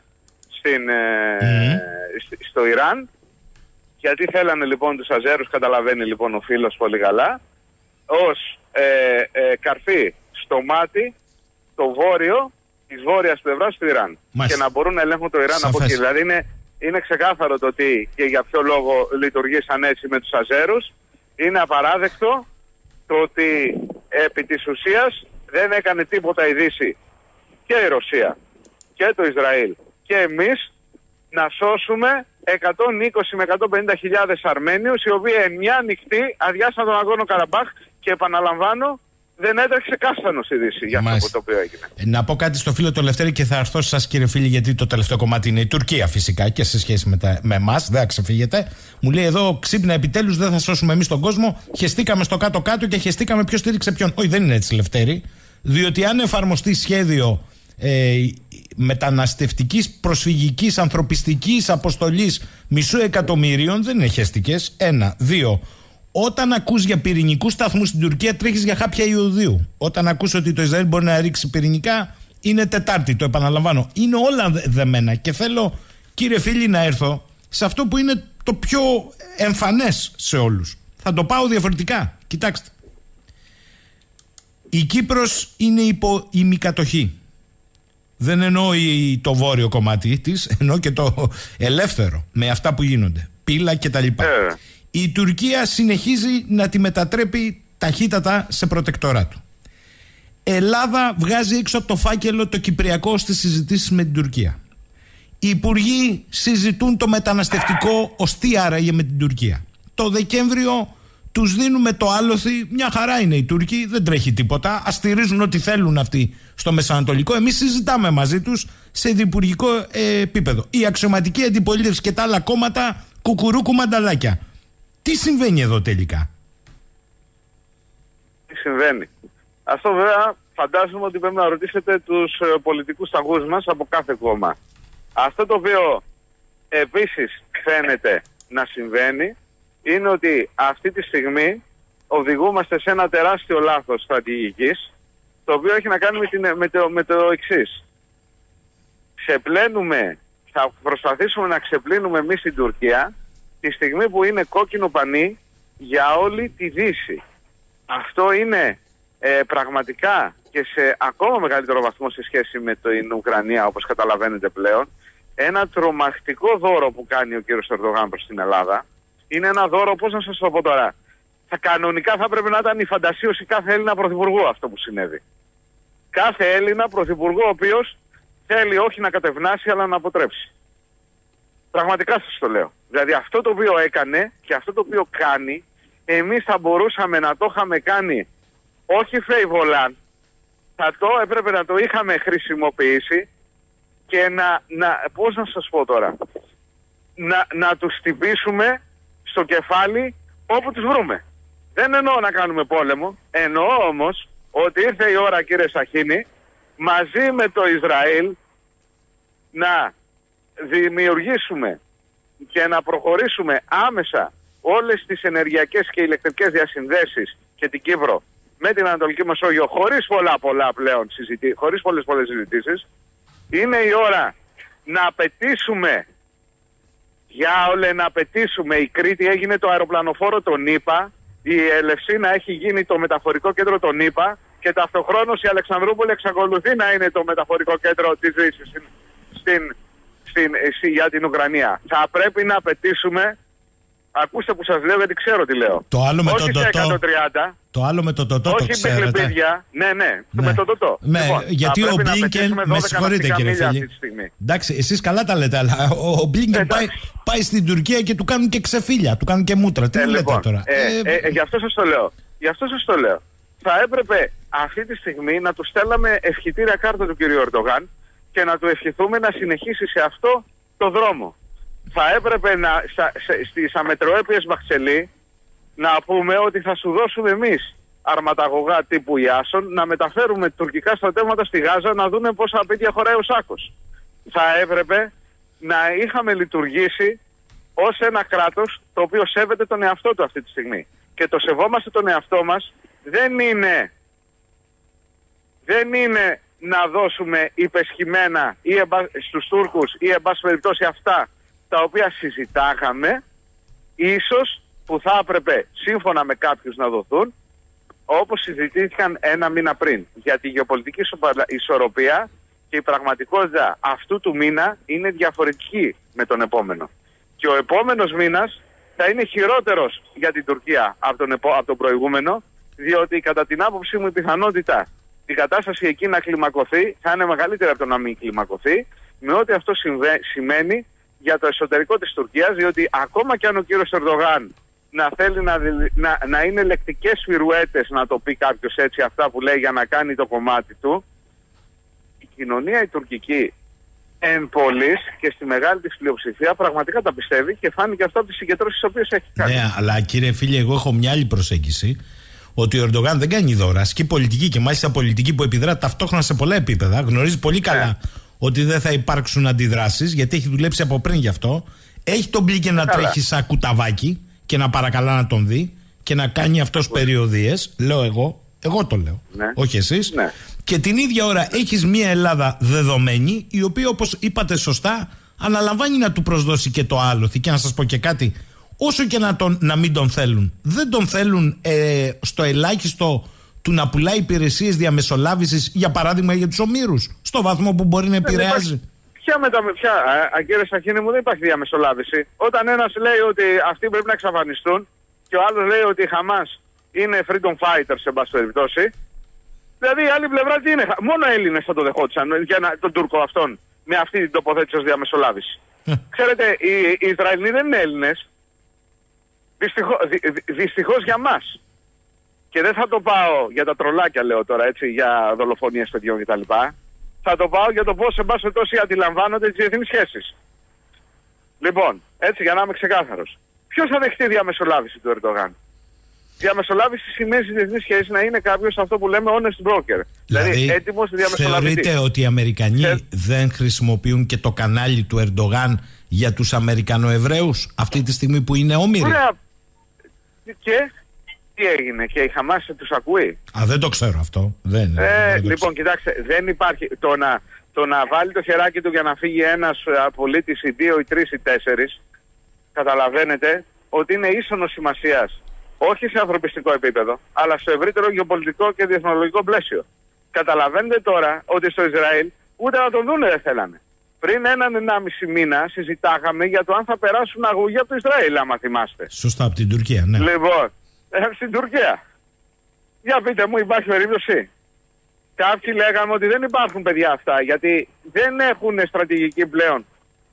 στο Ιράν. Γιατί θέλανε λοιπόν τους Αζέρους, καταλαβαίνει λοιπόν ο φίλος πολύ καλά, ως καρφί στο μάτι το βόρειο της βόρειας πλευράς του Ιράν. Μάλιστα. Και να μπορούν να ελέγχουν το Ιράν από εκεί. Δηλαδή είναι ξεκάθαρο το τι και για ποιο λόγο λειτουργήσαν έτσι με τους Αζέρους. Είναι απαράδεκτο το ότι επί της ουσίας δεν έκανε τίποτα η Δύση και η Ρωσία και το Ισραήλ και εμείς να σώσουμε 120 με 150 χιλιάδες Αρμένιους, οι οποίοι εν μια νυχτή αδειάσαν τον Αγκόρνο Καραμπάχ και επαναλαμβάνω δεν έτρεξε κάστανο στη Δύση για αυτό το οποίο έγινε. Να πω κάτι στο φίλο το Λευτέρη και θα έρθω σε σας κύριε φίλη, γιατί το τελευταίο κομμάτι είναι η Τουρκία φυσικά και σε σχέση με εμάς, δεν θα ξεφύγετε. Μου λέει εδώ ξύπνα επιτέλους, δεν θα σώσουμε εμείς τον κόσμο. Χεστήκαμε στο κάτω-κάτω και χεστήκαμε ποιος στήριξε ποιον. Όχι, δεν είναι έτσι Λευτέρη. Διότι αν εφαρμοστεί σχέδιο μεταναστευτικής, προσφυγικής, ανθρωπιστικής αποστολής 500 εκατομμύριων, δεν είναι χεστικές. 1, 2. Όταν ακούς για πυρηνικούς σταθμούς στην Τουρκία, τρέχεις για χάπια Ιουδίου. Όταν ακούς ότι το Ισραήλ μπορεί να ρίξει πυρηνικά, είναι Τετάρτη, το επαναλαμβάνω. Είναι όλα δεμένα. Και θέλω, κύριε φίλοι, να έρθω σε αυτό που είναι το πιο εμφανές σε όλους. Θα το πάω διαφορετικά. Κοιτάξτε. Η Κύπρος είναι υπό ημικατοχή. Δεν εννοώ το βόρειο κομμάτι της, εννοώ και το ελεύθερο, με αυτά που γίνονται. Πύλα κτλ. Η Τουρκία συνεχίζει να τη μετατρέπει ταχύτατα σε προτεκτοράτο. Ελλάδα βγάζει έξω από το φάκελο το Κυπριακό στις συζητήσεις με την Τουρκία. Οι υπουργοί συζητούν το μεταναστευτικό ως τι άραγε με την Τουρκία. Το Δεκέμβριο τους δίνουμε το άλοθη, μια χαρά είναι οι Τούρκοι, δεν τρέχει τίποτα, ας στηρίζουν ό,τι θέλουν αυτοί στο Μεσανατολικό. Εμείς συζητάμε μαζί τους σε διπουργικό επίπεδο. Η αξιωματική αντιπολίτευση και τα άλλα κόμματα κουκουρούκου μανταλάκια. Τι συμβαίνει εδώ τελικά? Τι συμβαίνει? Αυτό βέβαια φαντάζομαι ότι πρέπει να ρωτήσετε τους πολιτικούς ταγούς μας από κάθε κόμμα. Αυτό το οποίο επίσης φαίνεται να συμβαίνει είναι ότι αυτή τη στιγμή οδηγούμαστε σε ένα τεράστιο λάθος στρατηγικής, το οποίο έχει να κάνει με το εξής. Θα προσπαθήσουμε να ξεπλύνουμε εμείς την Τουρκία τη στιγμή που είναι κόκκινο πανί για όλη τη Δύση. Αυτό είναι πραγματικά και σε ακόμα μεγαλύτερο βαθμό σε σχέση με την Ουκρανία, όπως καταλαβαίνετε πλέον, ένα τρομακτικό δώρο που κάνει ο κύριος Ερντογάν προς την Ελλάδα. Είναι ένα δώρο, πώς να σας το πω τώρα, κανονικά θα πρέπει να ήταν η φαντασίωση κάθε Έλληνα πρωθυπουργού αυτό που συνέβη. Κάθε Έλληνα πρωθυπουργό ο οποίος θέλει όχι να κατευνάσει αλλά να αποτρέψει. Πραγματικά σας το λέω. Δηλαδή αυτό το οποίο έκανε και αυτό το οποίο κάνει, εμείς θα μπορούσαμε να το είχαμε κάνει όχι φεϊβολάν, έπρεπε να το είχαμε χρησιμοποιήσει και πώς να σας πω τώρα, να τους χτυπήσουμε στο κεφάλι όπου τους βρούμε. Δεν εννοώ να κάνουμε πόλεμο, εννοώ όμως ότι ήρθε η ώρα, κύριε Σαχίνη, μαζί με το Ισραήλ να δημιουργήσουμε και να προχωρήσουμε άμεσα όλες τις ενεργειακές και ηλεκτρικές διασυνδέσεις και την Κύπρο με την Ανατολική Μεσόγειο χωρίς χωρίς πολλές συζητήσεις. Είναι η ώρα να απαιτήσουμε η Κρήτη έγινε το αεροπλανοφόρο των ΗΠΑ, η Ελευσίνα έχει γίνει το μεταφορικό κέντρο των ΗΠΑ και ταυτοχρόνως η Αλεξανδρούπολη εξακολουθεί να είναι το μεταφορικό κέντρο της Δύσης για την Ουκρανία. Θα πρέπει να απαιτήσουμε, ακούστε που σας λέω γιατί ξέρω τι λέω. Το άλλο με όχι το σε τοτό. 130. Το άλλο με το τοτό το ξέρετε. Όχι με κλιπίδια. Ναι, με το τοτό. Ναι, λοιπόν, γιατί ο Μπλίνκεν, με συγχωρείτε κύριε φίλε. Εντάξει, εσείς καλά τα λέτε, αλλά ο Μπλίνκεν πάει στην Τουρκία και του κάνουν και ξεφύλια, του κάνουν και μούτρα. Τι λέτε τώρα. Γι' αυτό σας το λέω. Θα έπρεπε αυτή τη στιγμή να του στέλναμε ευχητήρια κάρτα του κυρίου Ερντογάν και να του ευχηθούμε να συνεχίσει σε αυτό το δρόμο. Θα έπρεπε στις αμετροέπειες Μαχτσελή να πούμε ότι θα σου δώσουμε εμείς αρματαγωγά τύπου Ιάσον να μεταφέρουμε τουρκικά στρατεύματα στη Γάζα να δούνε πόσα απαιτία χωράει ο Σάκος. Θα έπρεπε να είχαμε λειτουργήσει ως ένα κράτος το οποίο σέβεται τον εαυτό του αυτή τη στιγμή. Και το σεβόμαστε τον εαυτό μας δεν είναι να δώσουμε υπεσχημένα ή στους Τούρκους ή εν πάση περιπτώσει αυτά τα οποία συζητάγαμε, ίσως που θα έπρεπε σύμφωνα με κάποιους να δοθούν, όπως συζητήθηκαν ένα μήνα πριν. Γιατί η γεωπολιτική ισορροπία και η πραγματικότητα αυτού του μήνα είναι διαφορετική με τον επόμενο. Και ο επόμενος μήνας θα είναι χειρότερος για την Τουρκία από τον προηγούμενο, διότι κατά την άποψή μου η πιθανότητα η κατάσταση εκεί να κλιμακωθεί θα είναι μεγαλύτερη από το να μην κλιμακωθεί, με ό,τι αυτό σημαίνει για το εσωτερικό της Τουρκίας, διότι ακόμα και αν ο κύριος Ερντογάν να θέλει να είναι λεκτικές φιρουέτες, να το πει κάποιος έτσι, αυτά που λέει για να κάνει το κομμάτι του, η κοινωνία η τουρκική εν πολλής και στη μεγάλη της πλειοψηφία πραγματικά τα πιστεύει και φάνηκε αυτό από τις συγκεντρώσεις τις οποίες έχει κάνει. Ναι, αλλά κύριε φίλε, εγώ έχω μια άλλη προσέγγιση. Ότι ο Ερντογάν δεν κάνει δώρα, ασκεί πολιτική και μάλιστα πολιτική που επιδρά ταυτόχρονα σε πολλά επίπεδα. Γνωρίζει πολύ καλά ότι δεν θα υπάρξουν αντιδράσεις, γιατί έχει δουλέψει από πριν γι' αυτό. Έχει τον Μπλίνκεν να τρέχει σαν κουταβάκι και να παρακαλά να τον δει και να κάνει αυτός περιοδίες. Λέω εγώ το λέω, όχι εσείς. Ναι. Και την ίδια ώρα έχεις μια Ελλάδα δεδομένη, η οποία όπως είπατε σωστά αναλαμβάνει να του προσδώσει και το άλοθη. Και να σας πω και κάτι. Όσο και να μην τον θέλουν, δεν τον θέλουν στο ελάχιστο του να πουλάει υπηρεσίες διαμεσολάβησης, για παράδειγμα για τους ομήρους, στο βαθμό που μπορεί να επηρεάζει. Κύριε Σαχίνη μου, δεν υπάρχει διαμεσολάβηση. Όταν ένας λέει ότι αυτοί πρέπει να εξαφανιστούν και ο άλλος λέει ότι η Χαμάς είναι freedom fighters σε πάση περιπτώσει, δηλαδή η άλλη πλευρά τι είναι? Μόνο Έλληνες θα το δεχόντουσαν τον Τούρκο αυτόν με αυτή την τοποθέτηση ως διαμεσολάβηση. Ξέρετε, οι Ισραηλοί δεν είναι Έλληνες. Δυστυχώς για μας. Και δεν θα το πάω για τα τρολάκια, λέω τώρα, έτσι, για δολοφονίες παιδιών κτλ. Θα το πάω για το πώς εν πάση περιπτώσει αντιλαμβάνονται τις διεθνείς σχέσεις. Λοιπόν, έτσι για να είμαι ξεκάθαρος. Ποιος θα δεχτεί διαμεσολάβηση του Ερντογάν? Διαμεσολάβηση σημαίνει στις διεθνείς σχέσεις να είναι κάποιος αυτό που λέμε honest broker. Δηλαδή έτοιμος διαμεσολαβητής. Θεωρείτε ότι οι Αμερικανοί δεν χρησιμοποιούν και το κανάλι του Ερντογάν για τους Αμερικανοεβραίους αυτή τη στιγμή που είναι όμοιροι? Και τι έγινε, και η Χαμάς τους ακούει? Δεν το ξέρω αυτό. Λοιπόν, κοιτάξτε, δεν υπάρχει το να βάλει το χεράκι του για να φύγει ένας πολίτης ή 2 ή 3 ή 4, καταλαβαίνετε ότι είναι ίσονος σημασίας, όχι σε ανθρωπιστικό επίπεδο, αλλά στο ευρύτερο γεωπολιτικό και διεθνολογικό πλαίσιο. Καταλαβαίνετε τώρα ότι στο Ισραήλ ούτε να τον δούνε δεν θέλανε. Πριν 1,5 μήνα συζητάγαμε για το αν θα περάσουν αγωγή από το Ισραήλ, άμα θυμάστε. Σωστά, από την Τουρκία, ναι. Λοιπόν, στην Τουρκία. Για πείτε μου, υπάρχει περίπτωση? Κάποιοι λέγαμε ότι δεν υπάρχουν παιδιά αυτά, γιατί δεν έχουν στρατηγική πλέον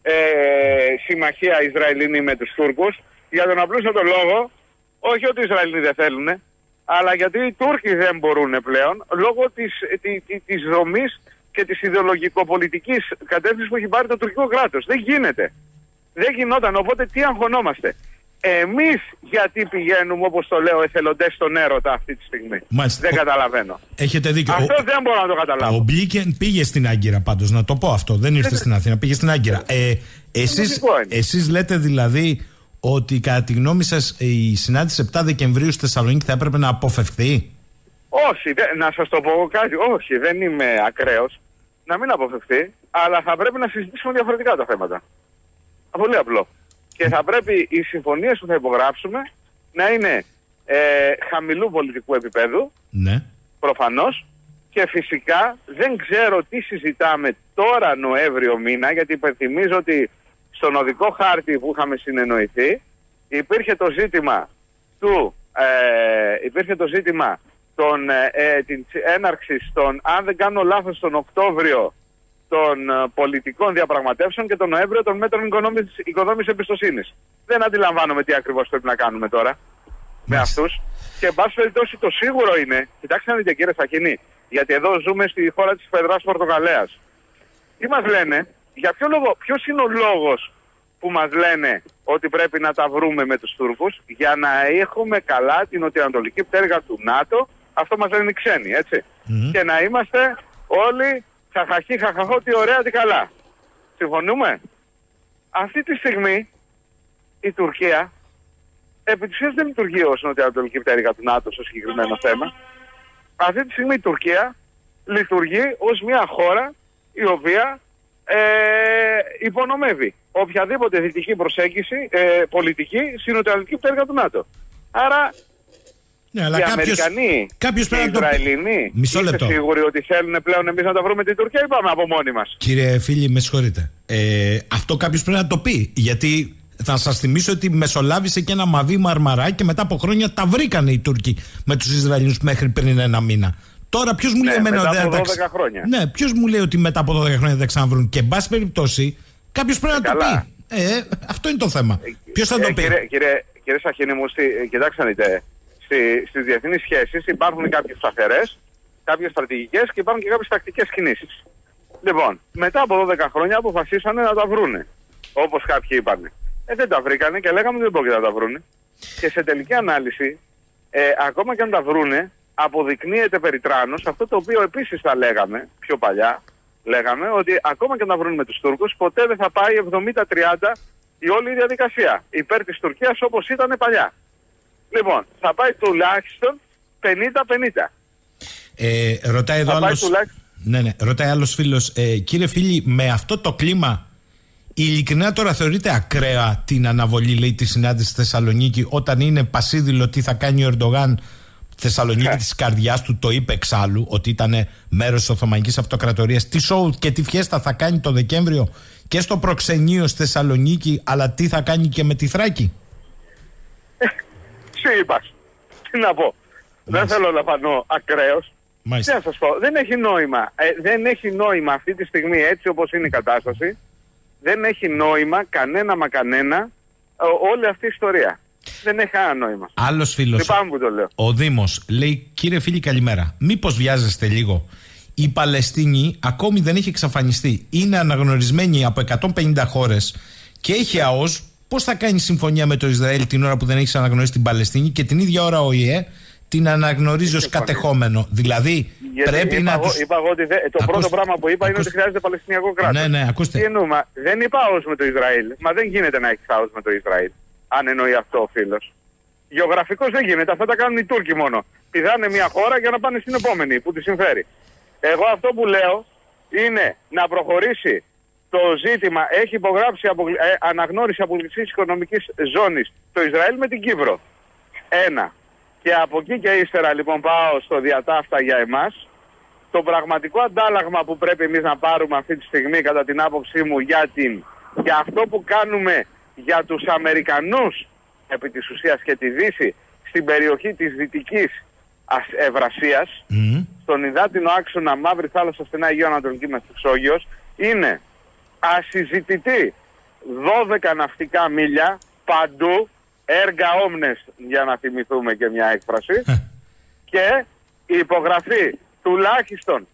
συμμαχία Ισραηλινή με τους Τούρκους, για τον απλούστατο λόγο, όχι ότι οι Ισραηλινοί δεν θέλουν, αλλά γιατί οι Τούρκοι δεν μπορούν πλέον, λόγω της δομής και της ιδεολογικο-πολιτικής κατεύθυνσης που έχει πάρει το τουρκικό κράτος. Δεν γίνεται. Δεν γινόταν, οπότε τι αγχωνόμαστε? Εμείς γιατί πηγαίνουμε, όπως το λέω, εθελοντές στον έρωτα αυτή τη στιγμή? Μάλιστα. Δεν καταλαβαίνω. Έχετε δίκιο. Αυτό δεν μπορώ να το καταλάβω. Ο Μπλίνκεν πήγε στην Άγκυρα πάντως, να το πω αυτό. Δεν ήρθε στην Αθήνα, πήγε στην Άγκυρα. Εσείς λέτε δηλαδή ότι κατά τη γνώμη σας η συνάντηση 7 Δεκεμβρίου στη Θεσσαλονίκη θα έπρεπε να αποφευχθεί? Όχι, να σας το πω κάτι. Όχι, δεν είμαι ακραίος. Να μην αποφευχθεί, αλλά θα πρέπει να συζητήσουμε διαφορετικά τα θέματα. Πολύ απλό. Και θα πρέπει οι συμφωνίες που θα υπογράψουμε να είναι χαμηλού πολιτικού επίπεδου, ναι, προφανώς, και φυσικά δεν ξέρω τι συζητάμε τώρα Νοέμβριο μήνα, γιατί υπενθυμίζω ότι στον οδικό χάρτη που είχαμε συνεννοηθεί υπήρχε το ζήτημα της έναρξης των, αν δεν κάνω λάθος, τον Οκτώβριο των πολιτικών διαπραγματεύσεων και τον Νοέμβριο των μέτρων οικοδόμησης εμπιστοσύνης. Δεν αντιλαμβάνομαι τι ακριβώς πρέπει να κάνουμε τώρα με αυτούς. Και εν πάση περιπτώσει το σίγουρο είναι, κοιτάξτε να δείτε κύριε Σαχίνη, γιατί εδώ ζούμε στη χώρα της Φεδράς Πορτογαλίας. Τι μας λένε, για ποιο λόγο, ποιος είναι ο λόγος που μας λένε ότι πρέπει να τα βρούμε με τους Τούρκους? Για να έχουμε καλά την νοτιοανατολική πτέρυγα του ΝΑΤΟ, αυτό μας λένε οι ξένοι, έτσι. Και να είμαστε όλοι χαχαχή, χαχαχώ, τι ωραία, τι καλά. Συμφωνούμε? Αυτή τη στιγμή η Τουρκία επί της ουσίας δεν λειτουργεί ως νοτιοανατολική πτέρυγα του ΝΑΤΟ στο συγκεκριμένο θέμα. Αυτή τη στιγμή η Τουρκία λειτουργεί ως μια χώρα η οποία υπονομεύει οποιαδήποτε δυτική προσέγγιση πολιτική στην νοτιοανατολική πτέρυγα του ΝΑΤΟ. Άρα ναι, αλλά οι Αμερικανοί και οι Ισραηλινοί είστε σίγουροι ότι θέλουν πλέον εμείς να τα βρούμε την Τουρκία ή πάμε από μόνοι μας? Κύριε φίλοι, με συγχωρείτε. Αυτό κάποιος πρέπει να το πει. Γιατί θα σας θυμίσω ότι μεσολάβησε και ένα Μαβί Μαρμαρά και μετά από χρόνια τα βρήκανε οι Τούρκοι με τους Ισραηλινούς μέχρι πριν ένα μήνα. Τώρα ποιος μου λέει μετά από 12 χρόνια. Ναι, ποιος μου λέει ότι μετά από 12 χρόνια δεν ξαναβρούν? Και εν πάση περιπτώσει κάποιος πρέπει να το πει. Αυτό είναι το θέμα. Ποιος θα το πει? Κύριε Σαχίνη μου, κοιτάξτε να δείτε. Στις διεθνείς σχέσεις υπάρχουν κάποιες σταθερές, κάποιες στρατηγικές και υπάρχουν και κάποιες τακτικές κινήσεις. Λοιπόν, μετά από 12 χρόνια αποφασίσανε να τα βρούνε. Όπως κάποιοι είπανε. Δεν τα βρήκανε και λέγαμε ότι δεν πρόκειται να τα βρούνε. Και σε τελική ανάλυση, ακόμα και αν τα βρούνε, αποδεικνύεται περί τράνος αυτό το οποίο επίσης τα λέγαμε πιο παλιά. Λέγαμε ότι ακόμα και αν τα βρούνε με τους Τούρκους, ποτέ δεν θα πάει 70-30 η όλη η διαδικασία υπέρ της Τουρκίας όπως ήταν παλιά. Λοιπόν, θα πάει τουλάχιστον 50-50. Ρωτάει εδώ άλλος... ρωτάει άλλος φίλος. Κύριε φίλοι, με αυτό το κλίμα, ειλικρινά τώρα θεωρείται ακραία την αναβολή, λέει, τη συνάντηση στη Θεσσαλονίκη, όταν είναι πασίδηλο τι θα κάνει ο Ερντογάν? Θεσσαλονίκη της καρδιάς του, το είπε εξάλλου, ότι ήταν μέρος της Οθωμανικής Αυτοκρατορίας. Τι σοου και τι φιέστα θα κάνει το Δεκέμβριο και στο προξενείο στη Θεσσαλονίκη, αλλά τι θα κάνει και με τη Θράκη? Τι είπας, τι να πω? Δεν θέλω να φανώ ακραίος. Τι να σας πω, δεν έχει νόημα. Δεν έχει νόημα αυτή τη στιγμή, έτσι όπως είναι η κατάσταση. Δεν έχει νόημα κανένα όλη αυτή η ιστορία. Δεν έχει κανένα νόημα. Άλλος φίλος, που το λέω. ο Δήμος, λέει: κύριε φίλοι, καλημέρα. Μήπως βιάζεστε λίγο? Η Παλαιστίνη ακόμη δεν έχει εξαφανιστεί. Είναι αναγνωρισμένη από 150 χώρες και έχει ΑΟΣ. Πώς θα κάνει συμφωνία με το Ισραήλ την ώρα που δεν έχει αναγνωρίσει την Παλαιστίνη και την ίδια ώρα ο ΙΕ την αναγνωρίζει ως κατεχόμενο? Δηλαδή πρέπει να τους... Είπα εγώ ότι πρώτο πράγμα που είπα είναι ότι χρειάζεται Παλαιστινιακό κράτος. Ναι, ακούστε. Τι εννοούμε? Δεν είπα ΑΟΣ με το Ισραήλ. Μα δεν γίνεται να έχει ΑΟΣ με το Ισραήλ. Αν εννοεί αυτό ο φίλος. Γεωγραφικώς δεν γίνεται. Αυτά τα κάνουν οι Τούρκοι μόνο. Πηδάνε μια χώρα για να πάνε στην επόμενη που τη συμφέρει. Εγώ αυτό που λέω είναι να προχωρήσει το ζήτημα. Έχει υπογράψει αναγνώριση αποκλειστικής οικονομικής ζώνης το Ισραήλ με την Κύπρο. Ένα. Και από εκεί και ύστερα λοιπόν πάω στο διατάφτα για εμάς. Το πραγματικό αντάλλαγμα που πρέπει εμείς να πάρουμε αυτή τη στιγμή, κατά την άποψή μου, για αυτό που κάνουμε για τους Αμερικανούς επί της ουσίας και τη Δύση στην περιοχή της Δυτικής Ευρασίας, στον υδάτινο άξονα Μαύρη Θάλασσα, Στενά Αιγαίο, Ανατολική Μεσόγειος, είναι ασυζητητή 12 ναυτικά μίλια παντού, έργα όμνες, για να θυμηθούμε και μια έκφραση, και η υπογραφή τουλάχιστον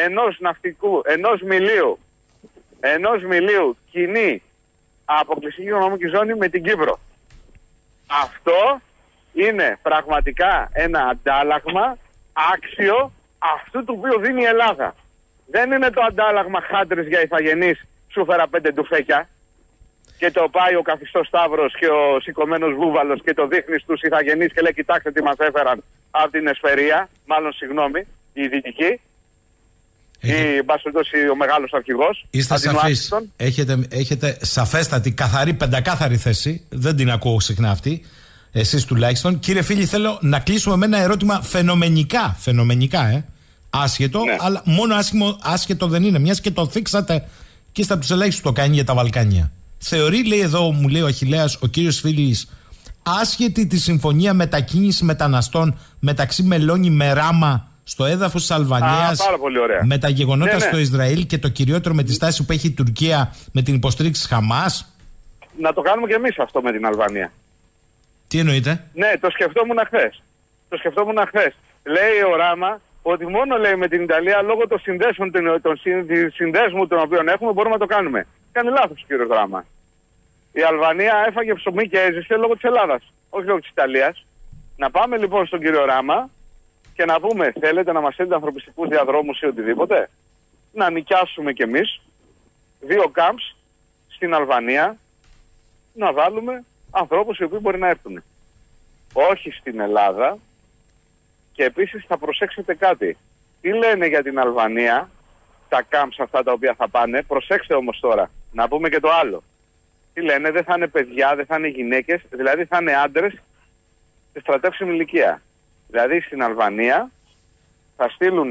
ενός μιλίου κοινή αποκλειστική οικονομική ζώνη με την Κύπρο. Αυτό είναι πραγματικά ένα αντάλλαγμα άξιο αυτού του οποίου δίνει η Ελλάδα. Δεν είναι το αντάλλαγμα χάντρες για ηθαγενείς, σου φέρα 5 ντουφέκια και το πάει ο καθιστός Σταύρος και ο σηκωμένος Βούβαλος και το δείχνει στους ηθαγενείς και λέει: κοιτάξτε τι μας έφεραν από την Εσπερία, μάλλον συγγνώμη, η Δυτική. Ή μπασχετώσει ο μεγάλος αρχηγός. Είστε σαφείς. Έχετε σαφέστατη, καθαρή, πεντακάθαρη θέση. Δεν την ακούω συχνά αυτή. Εσείς τουλάχιστον. Κύριε φίλοι, θέλω να κλείσουμε με ένα ερώτημα φαινομενικά, άσχετο, ναι. Αλλά μόνο άσχετο δεν είναι, μιας και το θίξατε και στα τους ελάχιστους το κάνει για τα Βαλκάνια. Θεωρεί, λέει εδώ, μου λέει ο Αχιλλέας, ο κύριος Φίλης, άσχετη τη συμφωνία μετακίνηση μεταναστών μεταξύ Μελώνη με Ράμα στο έδαφος της Αλβανίας, με τα γεγονότα στο Ισραήλ και το κυριότερο με τη στάση που έχει η Τουρκία με την υποστήριξη της Χαμάς? Να το κάνουμε και εμείς αυτό με την Αλβανία. Τι εννοείτε? Ναι, το σκεφτόμουν χθες. Λέει ο Ράμα ότι μόνο, λέει, με την Ιταλία, λόγω των συνδέσμων των οποίων έχουμε, μπορούμε να το κάνουμε. Κάνει λάθος ο κύριος Ράμα. Η Αλβανία έφαγε ψωμί και έζησε λόγω της Ελλάδας, όχι λόγω της Ιταλίας. Να πάμε λοιπόν στον κύριο Ράμα και να πούμε, θέλετε να μας στείλετε ανθρωπιστικούς διαδρόμους ή οτιδήποτε? Να νοικιάσουμε κι εμείς 2 camps στην Αλβανία, να βάλουμε ανθρώπους οι οποίοι μπορεί να έρθουν. Όχι στην Ελλάδα. Και επίσης θα προσέξετε κάτι. Τι λένε για την Αλβανία τα camps αυτά τα οποία θα πάνε? Προσέξτε όμως τώρα, να πούμε και το άλλο. Τι λένε? Δεν θα είναι παιδιά, δεν θα είναι γυναίκες, δηλαδή θα είναι άντρες σε στρατεύσιμη ηλικία. Δηλαδή στην Αλβανία θα στείλουν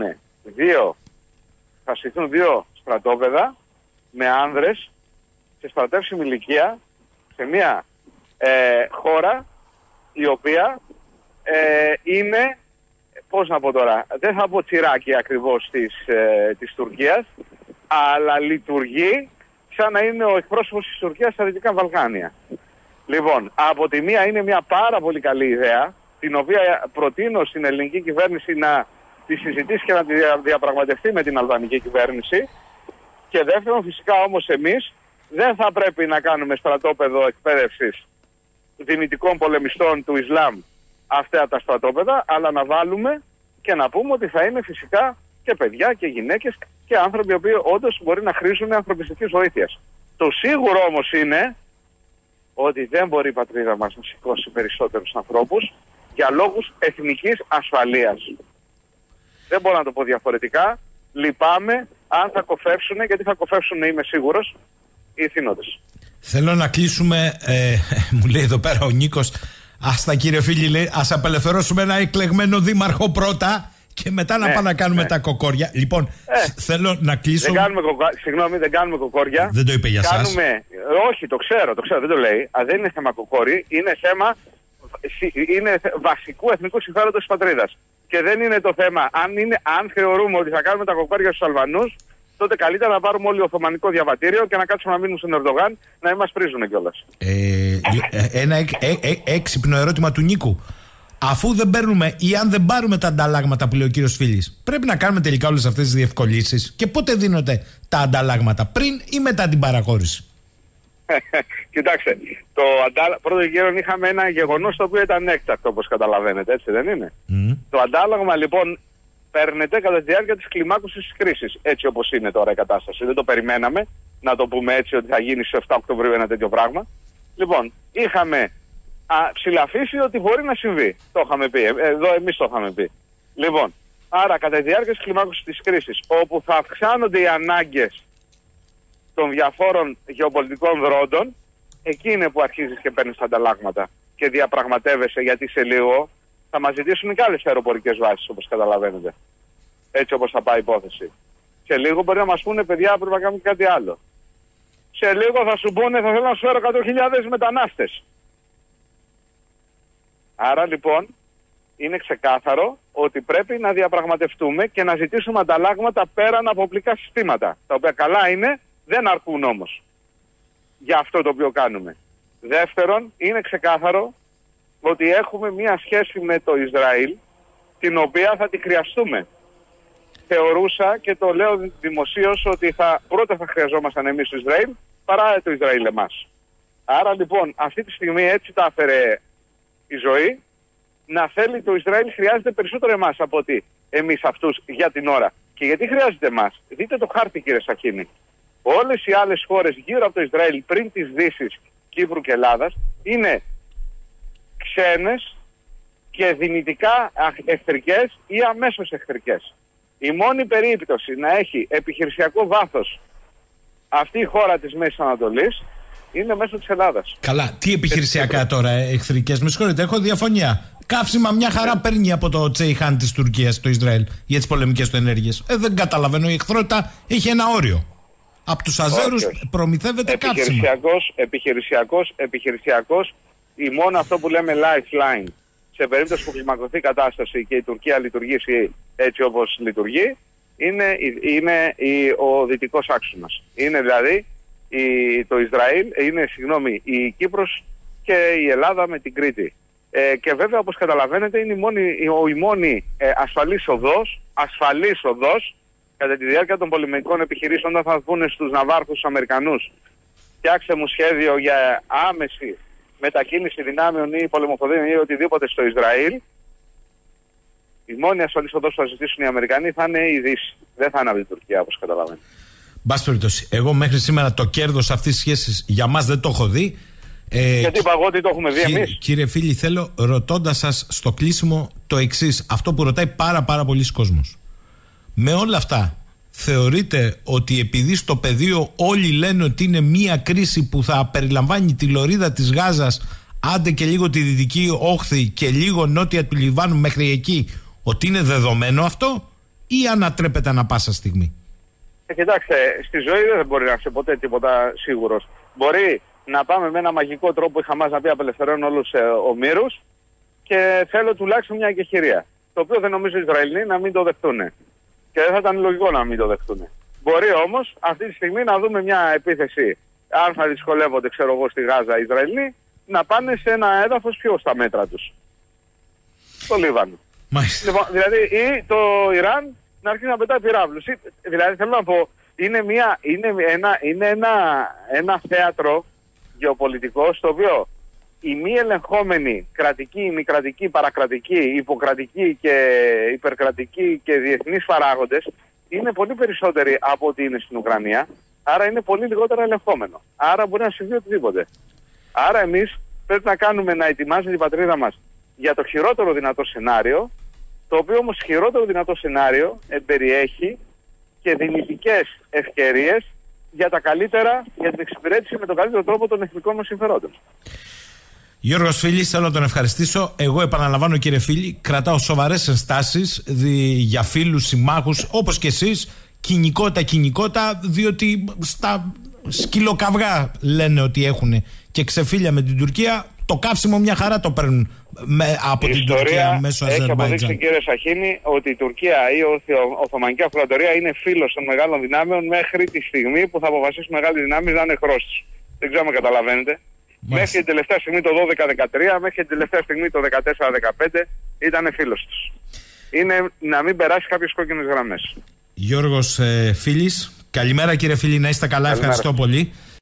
2 στρατόπεδα με άνδρες σε στρατεύσιμη ηλικία σε μια χώρα η οποία είναι, πώς να πω τώρα, δεν θα πω τσιράκι ακριβώς της Τουρκίας, αλλά λειτουργεί σαν να είναι ο εκπρόσωπος της Τουρκίας στα Δυτικά Βαλκάνια. Λοιπόν, από τη μία είναι μια πάρα πολύ καλή ιδέα, την οποία προτείνω στην ελληνική κυβέρνηση να τη συζητήσει και να τη διαπραγματευτεί με την αλβανική κυβέρνηση. Και δεύτερον, φυσικά όμως εμείς δεν θα πρέπει να κάνουμε στρατόπεδο εκπαίδευσης δυνητικών πολεμιστών του Ισλάμ αυτά τα στρατόπεδα, αλλά να βάλουμε και να πούμε ότι θα είναι φυσικά και παιδιά και γυναίκες και άνθρωποι οι οποίοι όντως μπορεί να χρήζουν ανθρωπιστικής βοήθειας. Το σίγουρο όμως είναι ότι δεν μπορεί η πατρίδα μας να σηκώσει περισσότερους ανθρώπους για λόγους εθνικής ασφαλείας. Δεν μπορώ να το πω διαφορετικά. Λυπάμαι αν θα κοφεύσουν, γιατί θα κοφεύσουν, είμαι σίγουρος, οι ηθήνοντες. Θέλω να κλείσουμε, μου λέει εδώ πέρα ο Νίκος, άστα κύριε φίλοι, λέει, ας απελευθερώσουμε ένα εκλεγμένο δήμαρχο πρώτα και μετά να πάμε να κάνουμε τα κοκόρια. Λοιπόν, θέλω να κλείσω. Δεν κάνουμε κοκόρια. Δεν το είπε για σας. Όχι, το ξέρω, δεν το λέει. Δεν είναι θέμα κοκόρι, είναι βασικού εθνικού συμφέροντος της πατρίδας. Και δεν είναι το θέμα, αν θεωρούμε ότι θα κάνουμε τα κοκόρια στους Αλβανούς, τότε καλύτερα να πάρουμε όλοι Οθωμανικό διαβατήριο και να κάτσουμε να μείνουμε στον Ερντογάν να μην μας πρίζουν κιόλας. Ένα έξυπνο ερώτημα του Νίκου. Αφού δεν παίρνουμε ή αν δεν πάρουμε τα ανταλλάγματα που λέει ο κύριος Φίλης, πρέπει να κάνουμε τελικά όλες αυτές τις διευκολύνσεις? Και πότε δίνονται τα ανταλλάγματα, πριν ή μετά την παραχώρηση? Κοιτάξτε, πρώτο γύρο είχαμε ένα γεγονός το οποίο ήταν έκτακτο, όπως καταλαβαίνετε, έτσι δεν είναι? Το αντάλλαγμα λοιπόν παίρνεται κατά τη διάρκεια της κλιμάκωσης της κρίσης, έτσι όπως είναι τώρα η κατάσταση. Δεν το περιμέναμε, να το πούμε έτσι, ότι θα γίνει στις 7 Οκτωβρίου ένα τέτοιο πράγμα. Λοιπόν, είχαμε ψηλαφίσει ότι μπορεί να συμβεί. Το είχαμε πει, εδώ εμείς το είχαμε πει. Λοιπόν, άρα κατά τη διάρκεια της κλιμάκωσης της κρίσης, όπου θα αυξάνονται οι ανάγκες των διαφόρων γεωπολιτικών δρόντων, εκεί είναι που αρχίζεις και παίρνεις τα ανταλλάγματα και διαπραγματεύεσαι, γιατί σε λίγο θα μας ζητήσουν και άλλες αεροπορικές βάσεις, όπως καταλαβαίνετε. Έτσι όπως θα πάει η υπόθεση. Σε λίγο μπορεί να μας πούνε, παιδιά, πρέπει να κάνουμε κάτι άλλο. Σε λίγο θα σου πούνε, θα θέλω να σου φέρω 100.000 μετανάστες. Άρα λοιπόν είναι ξεκάθαρο ότι πρέπει να διαπραγματευτούμε και να ζητήσουμε ανταλλάγματα πέραν από οπλικά συστήματα. Τα οποία καλά είναι, δεν αρκούν όμως για αυτό το οποίο κάνουμε. Δεύτερον, είναι ξεκάθαρο ότι έχουμε μία σχέση με το Ισραήλ, την οποία θα τη χρειαστούμε. Θεωρούσα και το λέω δημοσίως ότι πρώτα θα χρειαζόμασταν εμείς το Ισραήλ παρά το Ισραήλ εμάς. Άρα λοιπόν αυτή τη στιγμή έτσι τα έφερε η ζωή, να θέλει το Ισραήλ χρειάζεται περισσότερο εμάς από ότι εμείς αυτούς για την ώρα. Και γιατί χρειάζεται εμάς? Δείτε το χάρτη, κύριε Σαχίνη. Όλες οι άλλες χώρες γύρω από το Ισραήλ πριν τις Δύσεις Κύπρου και Ελλάδας είναι ξένες και δυνητικά εχθρικές ή αμέσως εχθρικές. Η μόνη περίπτωση να έχει επιχειρησιακό βάθος αυτή η χώρα της Μέσης Ανατολής είναι μέσω της Ελλάδας. Καλά, τι επιχειρησιακά τώρα εχθρικές? Με συγχωρείτε, έχω διαφωνία. Καύσιμα μια χαρά παίρνει από το Τσέιχαν της Τουρκίας το Ισραήλ για τις πολεμικές του ενέργειες. Δεν καταλαβαίνω, η εχθρότητα έχει ένα όριο. Από τους Αζέρους προμηθεύεται καύσιμα. Επιχειρησιακός, η μόνο αυτό που λέμε lifeline, σε περίπτωση που κλιμακωθεί η κατάσταση και η Τουρκία λειτουργήσει έτσι όπως λειτουργεί, είναι ο δυτικός άξονας. Είναι δηλαδή το Ισραήλ, η Κύπρος και η Ελλάδα με την Κρήτη. Και βέβαια, όπως καταλαβαίνετε, είναι η μόνη ασφαλής οδός κατά τη διάρκεια των πολεμικών επιχειρήσεων, όταν θα πούνε στους ναυάρχους τους Αμερικανούς, φτιάξτε μου σχέδιο για άμεση μετακίνηση δυνάμεων ή πολεμοφοδίων ή οτιδήποτε στο Ισραήλ. Η μόνη ασφαλής οδός που θα ζητήσουν οι Αμερικανοί θα είναι η Δύση. Δεν θα είναι από την Τουρκία, όπως καταλαβαίνετε. Μπας περιπτώσει, εγώ μέχρι σήμερα το κέρδος αυτής της σχέσης για μας δεν το έχω δει. Γιατί είπα εγώ ότι το έχουμε δει εμείς. Κύριε φίλοι, θέλω ρωτώντας σας στο κλείσιμο το εξής, αυτό που ρωτάει πάρα πολλοί κόσμος. Με όλα αυτά, θεωρείτε ότι επειδή στο πεδίο όλοι λένε ότι είναι μία κρίση που θα περιλαμβάνει τη λωρίδα της Γάζας, άντε και λίγο τη δυτική όχθη και λίγο νότια του Λιβάνου μέχρι εκεί, ότι είναι δεδομένο αυτό ή ανατρέπεται ανα πάσα στιγμή? Κοιτάξτε, στη ζωή δεν μπορεί να είσαι ποτέ τίποτα σίγουρος. Μπορεί να πάμε με ένα μαγικό τρόπο η Χαμάς να πει απελευθερώνουν όλους ομήρους και θέλω τουλάχιστον μια εκεχηρία. Το οποίο δεν νομίζω οι Ισραηλοί να μην το δεχτούν. Και δεν θα ήταν λογικό να μην το δεχτούν. Μπορεί όμως αυτή τη στιγμή να δούμε μια επίθεση, αν θα δυσκολεύονται, ξέρω εγώ, στη Γάζα οι Ισραηλοί, να πάνε σε ένα έδαφος πιο στα μέτρα τους. Το Λίβανο. Λοιπόν, δηλαδή, ή το Ιράν να αρχίσει να πετάει πυράβλους. Δηλαδή, θέλω να πω, είναι ένα θέατρο γεωπολιτικό, στο οποίο οι μη ελεγχόμενοι κρατικοί, ημικρατικοί, παρακρατικοί, υποκρατικοί και υπερκρατικοί και διεθνείς παράγοντες είναι πολύ περισσότεροι από ό,τι είναι στην Ουκρανία, άρα είναι πολύ λιγότερο ελεγχόμενο. Άρα μπορεί να συμβεί οτιδήποτε. Άρα εμείς πρέπει να ετοιμάζουμε την πατρίδα μας για το χειρότερο δυνατό σενάριο, το οποίο όμως χειρότερο δυνατό σενάριο περιέχει και δυνητικές ευκαιρίες για τα καλύτερα, για την εξυπηρέτηση με τον καλύτερο τρόπο των εθνικών μας συμφερόντων. Γιώργος Φίλης, θέλω να τον ευχαριστήσω. Εγώ επαναλαμβάνω, κύριε Φίλη, κρατάω σοβαρές ενστάσεις για φίλους, συμμάχους, όπως και εσείς, κυνηγότα, διότι στα σκυλοκαυγά λένε ότι έχουν και ξεφύλια με την Τουρκία. Το καύσιμο μια χαρά το παίρνουν από την Τουρκία μέσω Αζερμπαϊτζάν. Έχει αποδείξει, κύριε Σαχίνη, ότι η Τουρκία ή η Οθωμανική Αυτοκρατορία είναι φίλος των μεγάλων δυνάμεων μέχρι τη στιγμή που θα αποφασίσουν μεγάλες δυνάμεις να είναι εχθρός τους. Δεν ξέρω αν καταλαβαίνετε. Μέχρι την τελευταία στιγμή το 12-13, μέχρι την τελευταία στιγμή το 14-15 ήταν φίλος τους. Είναι να μην περάσει κάποιες κόκκινες γραμμές. Γιώργος Φίλης, καλημέρα κύριε Φίλη, να είστε καλά, ευχαριστώ πολύ.